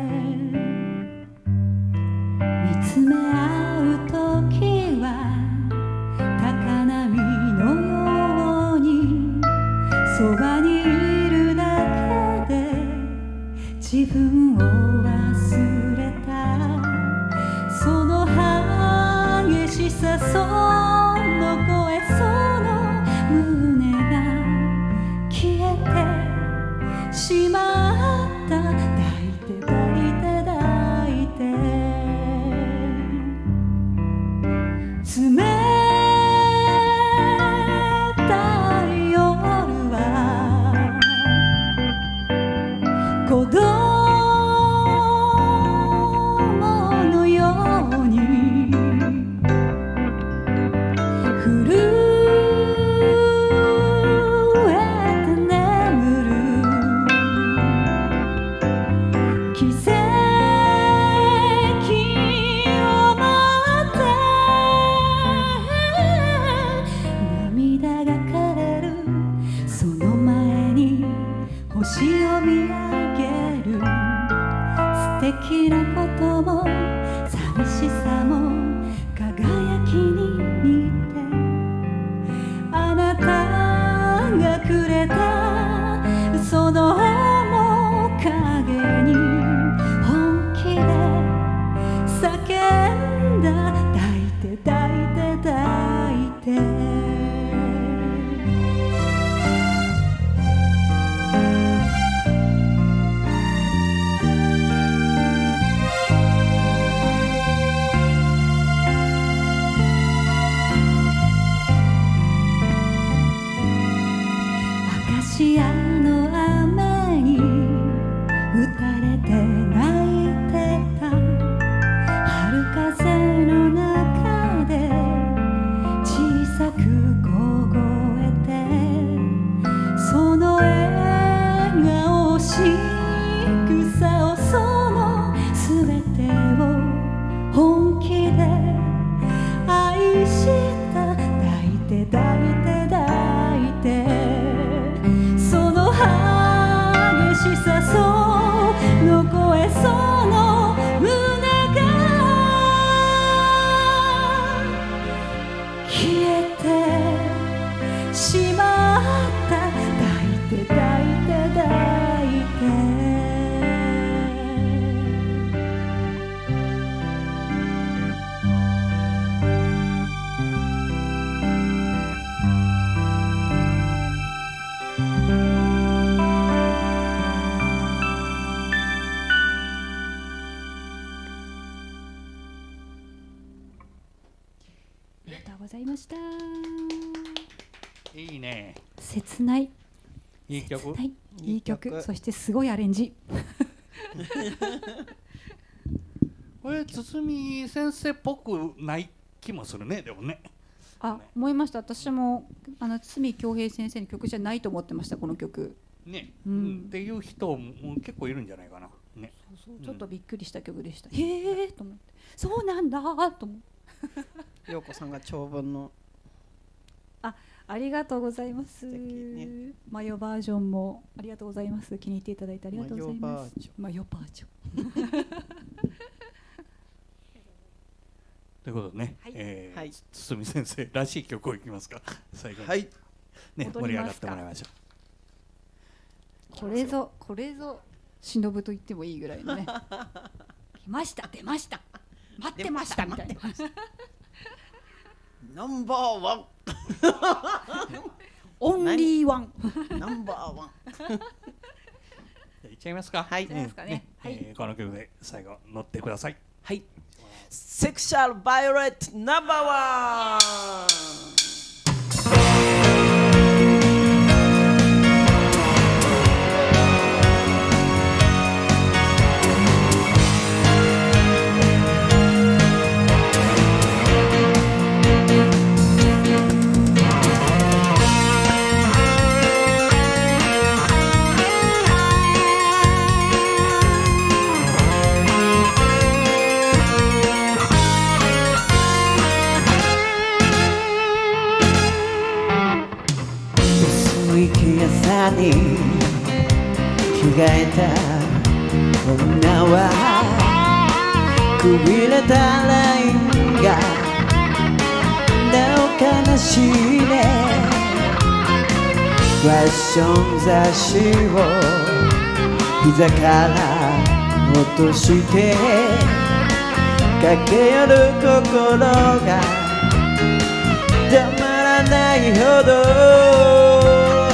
見つめ合う時は高波のようにそばにいるだけで自分を忘れたその激しさその声その胸が消えてしまった抱いて抱いて抱いて冷たい夜は子供のように震えて眠る奇跡を待って涙が枯れるその前に星を見上げる素敵なことも寂しさも輝きに似てあなたがくれたその面影に本気で叫んだ抱いて抱いて抱いてアカシアの雨に打たれて泣いてた春風の中で小さく凍えてその笑顔仕草をその全てを本気で愛した抱いて抱いて抱いてその激しさその声その胸が消えてしまった抱いて抱いて抱いてありがとうございました。 いいね。 切ないいい曲。 はい、いい曲、 いい曲そしてすごいアレンジ。 これ堤先生っぽくない気もするね。でもね。 あ、思いました。私も堤恭平先生の曲じゃないと思ってました、この曲。 ね、 うんっていう人も結構いるんじゃないかな。ね。 そうちょっとびっくりした曲でした。へえと思って、そうなんだと思って。 陽子さんが長文のありがとうございます。 素敵ねマヨバージョンもありがとうございます。気に入っていただいてありがとうございます。 マヨバージョンマヨバージョン。 ということでね、 はいはい堤先生らしい曲をいきますか。最後に、 はいね、盛り上がってもらいましょこれぞ忍と言ってもいいぐらいのね。来ました出ました待ってましたみたいな。 ナンバーワンオンリーワン。 ナンバーワンう。じゃあいっちゃいますか。 はいいいですかねはいこの曲で最後乗ってください。 はいセクシャルバイオレットナンバーワ朝に着替えた女はくびれたラインがなお悲しいねファッション雑誌を膝から落として駆け寄る心がたまらないほど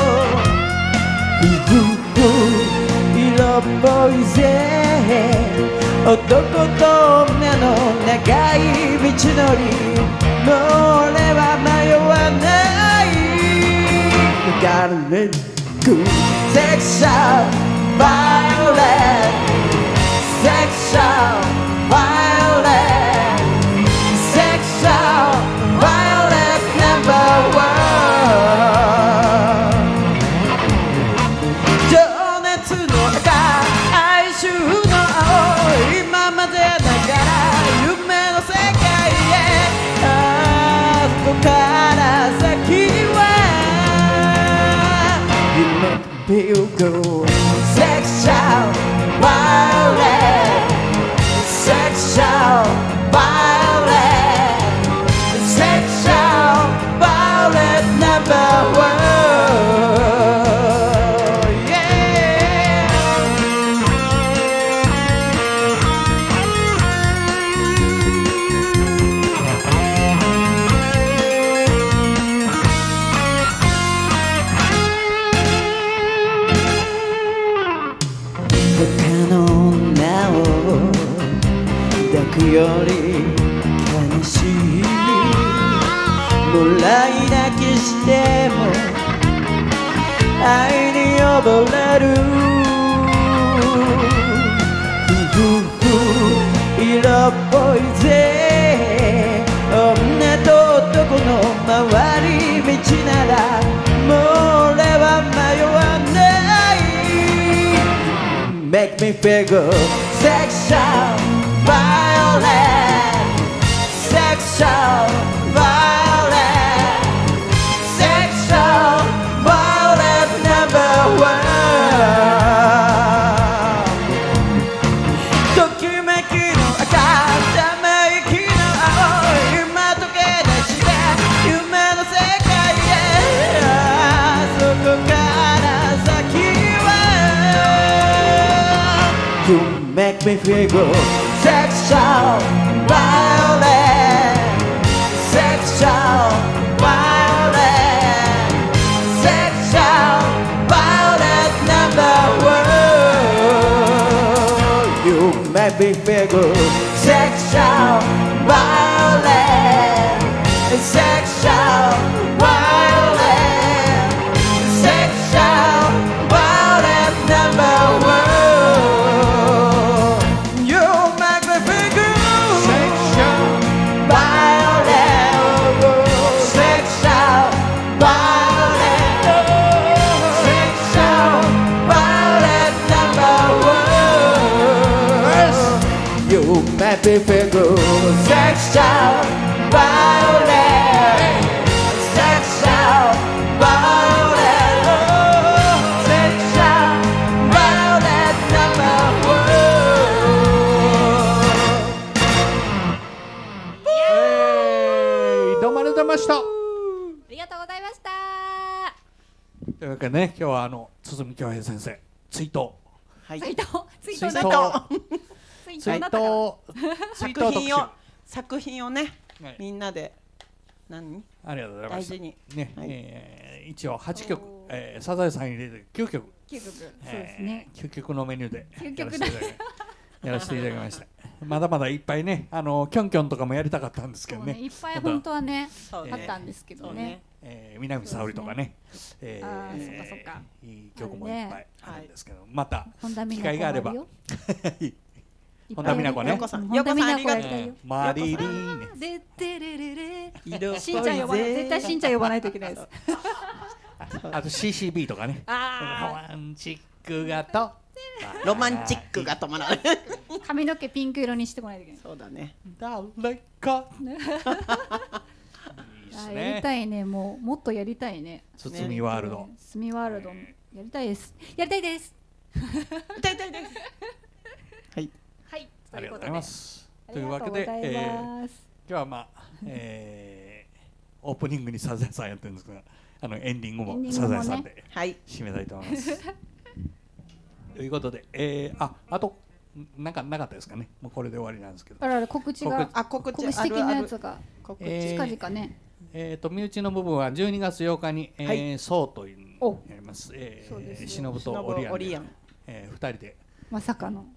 色っぽいぜ男と女の長い道のりもう俺は迷わないガレックセクシャルバイオレットセクシャルバイオレットセクシャルバイオレットナンバーワン今までながら夢の世界へあそこから先は夢ビューゴーセクシャルバイオレットセクシャルバイオレットセクシャルバイオレットナンバーワンより悲しいもらい泣きしても愛に溺れる色っぽいぜ女と男の回り道ならもう俺は迷わない Make me feel good Sexual violent Sexual violent Sexual violent number one ときめきの赤ため息の青今溶け出して夢の世界へそこから先は You make me feel good Sexual violent Sexual violent Sexual violent number one You make me feel good Sexual violent Sexual violent Sexual violent number one You make me feel good Sexual violent Sexual violent Sexual violent number one You make me feel good Sexual violent Sexual violent Sexual violent number one どうもありがとうございました。 ありがとうございましたというわけでね、今日は堤恭平先生追悼はいツイートツイー追トだった悼追ツイートだったから悼特集作品をねはいみんなで何ありがとうございます大事にね、 はい一応8曲、サザエさんに入れて9曲、 究極そうですね 9曲のメニューで究極やらせていただきました。まだまだいっぱいね、キョンキョンとかもやりたかったんですけどね。 そうねいっぱい本当はねそうねあったんですけどね南沙織とかね、 あーそっかそっかいい曲もいっぱいあるんですけど、また本田美機奈子会があればもよ本田美奈子ねいっぱいやる本田美奈子やりたいよマリリーね、 でてれれれ色っぽいぜしんちゃん呼ばない絶対しんちゃん呼ばないといけないですあと CCB とかね、ロあマンチックがとロマンチックが止まらないあ髪の毛ピンク色にしてこないといけないそうだね誰かいいですあやりね。 たいねもっとやりたいね堤ワールド、 スミワールドやりたいですやりたいです痛い痛い痛いはいはいありがとうございます。 あというわけりがとうござで、 います今日はまあ、オープニングにサザエさんやってるんですが、エンディングもサザエさんではい締めたいと思います。ということで、あとなんかなかったですかね。もうこれで終わりなんですけど。 あら告知が告知告知的なやつが告え近々ね身内の部分は12月8日に、 はいそうというのをやります。 そうですよ忍とオリアンで、2人で、 まさかの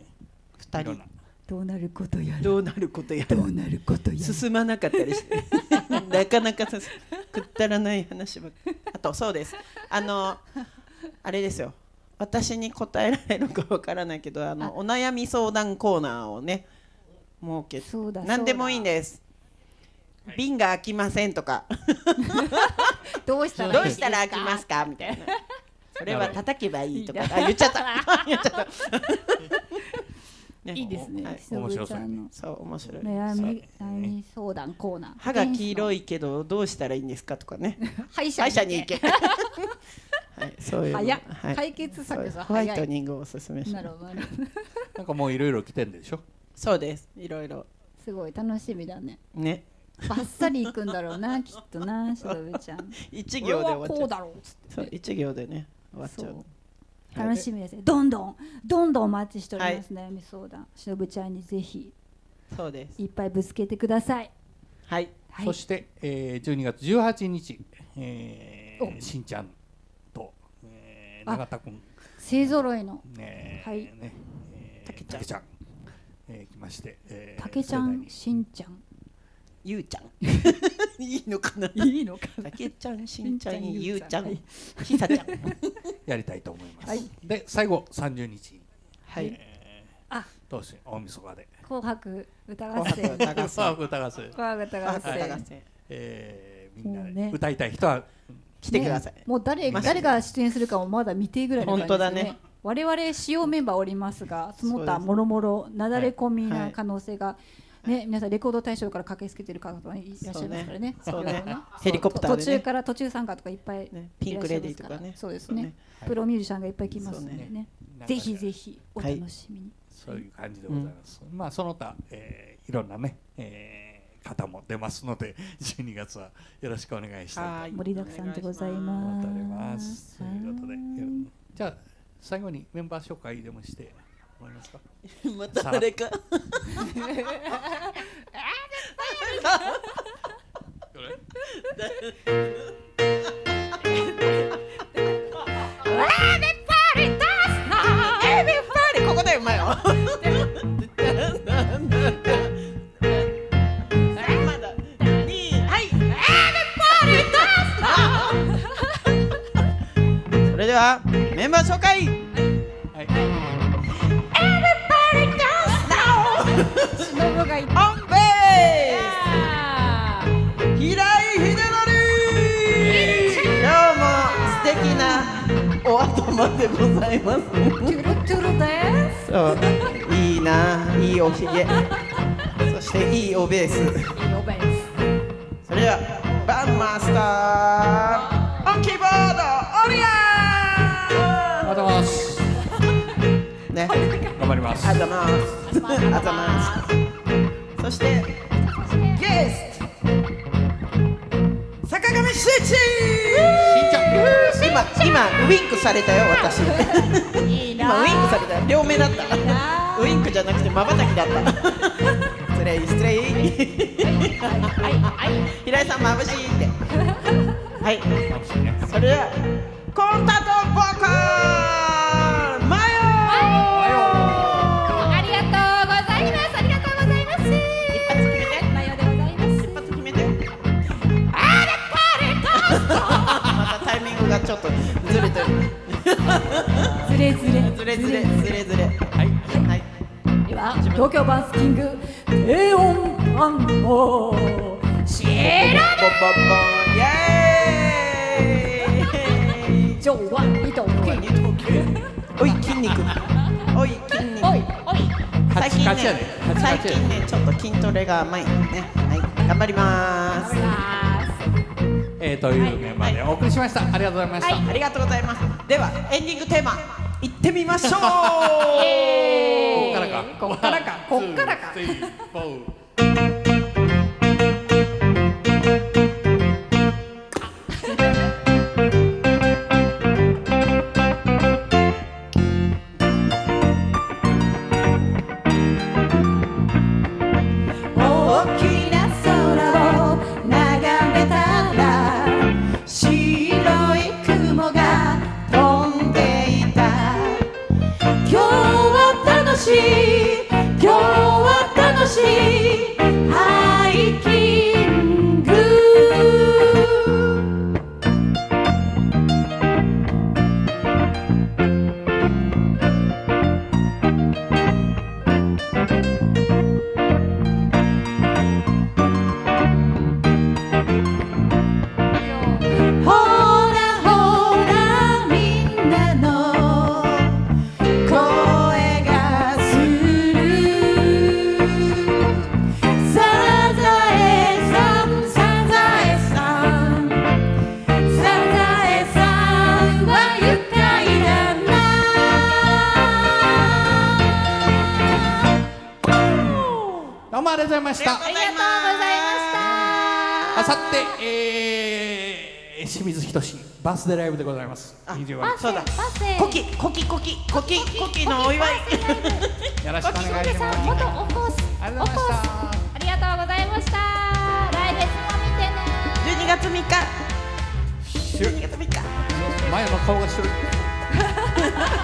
2人いろんなどうなることやらどうなることやらどうなることやら進まなかったりしてなかなかくったらない話ばっかあとそうですあれですよ私に答えられるかわからないけどお悩み相談コーナーをね設けてそうだ何でもいいんです瓶が開きませんとかどうしたらどうしたら開きますかみたいなそれは叩けばいいとか言っちゃった言っちゃったねいいですねはいしのぶちゃんのそう面白い悩み相談コーナー歯が黄色いいけどどうしたらいいんですかとかね歯医者歯医者に行けはいそういうの早っはい解決策がホワイ早いトニングをおすすめしますなるほどなるほどなんかもういろいろ来てんでしょ。 そうですいろいろすごい楽しみだねねバッサリいくんだろうなきっとなしのぶちゃん一行で終わっちゃうこうだろうっつってそう一行でね終わっちゃそうう楽しみですねどんどんお待ちしております悩み相談しのぶちゃんにぜひそうですいっぱいぶつけてくださいはいはいそして、12月18日、しんちゃんと、永田君、 勢ぞろいのねはいねたけちゃんたけちゃん、来まして、 たけちゃんしんちゃんゆうちゃんいいのかないいのかたけちゃんしんちゃんゆうちゃんはいひさちゃんやりたいと思います。 はいで最後30日はい。 どうし大晦日で紅白歌合紅戦。 白歌合戦。 歌合戦紅白歌合紅白歌合戦。 戦。 みんなでもうね歌いたい人は来てください。 もう誰が出演するかもまだ未定ぐらいの感じですね。 本当だね。 我々主要メンバーおりますが、その他もろもろなだれ込みな可能性が。ね、皆さんレコード大賞から駆けつけてる方がいらっしゃいますからね。 そうね。ヘリコプターでね。 途中参加とかいっぱいピンクレディーとかね。 そうですね。プロミュージシャンがいっぱい来ますのでね。ぜひぜひお楽しみに。 そういう感じでございます。まあその他いろんなね方も出ますので12月はよろしくお願いしたいと盛りだくさんでござい思っておりまます。ということで、じゃあ最後にメンバー紹介でもしてもらえますか。 また誰か。ここだよ、うまいよ。それではメンバー紹介。 しのぶがいオンベース平井秀則。今日も素敵なお頭でございます。 トゥルトゥルです。 そう、いいな、いいおひげ、そしていいおベース。 いいおベース。 それではバンマスターオンキーボードオリアン。 ありがとうございます。 ね、 頑張ります。 あざます。あざます。そしてゲスト坂上修一。今ウインクされたよ、私。今ウインクされた、両目だった。ウインクじゃなくてまばたきだった。失礼失礼。平井さん眩しいって。はい。それではコンタクトボーカルマヨ。 ありがとうございます。ありがとうございます。 一発決めて。 マヨでございます。 一発決めて。またタイミングがちょっとずれてる。 ズレズレずれずれずれずれ。はいはい。 では東京バンスキング低音パンをシェラボボボイエーイ。 上腕二頭筋。 おい筋肉。おい筋肉。 おいおい。 最近ねちょっと筋トレが甘いね。はい、頑張ります。 というメンバーでお送りしました。ありがとうございました。 ありがとうございます。ではエンディングテーマいってみましょう。 こっからか。 こっからか。こっからか。 今日は楽しいハイキング。ほらほらみんなの声がする。サザエさんサザエさんサザエさんは愉快だな。 どうもありがとうございました。 ありがとうございました。 あさって清水仁バースデーライブでございます。25日。 そうだ。コキのお祝い。 よろしくお願いします。 元オコース。 ありがとうございました。 ありがとうございました。来月も見てね。 12月3日。12月3日。 前の顔がしてる。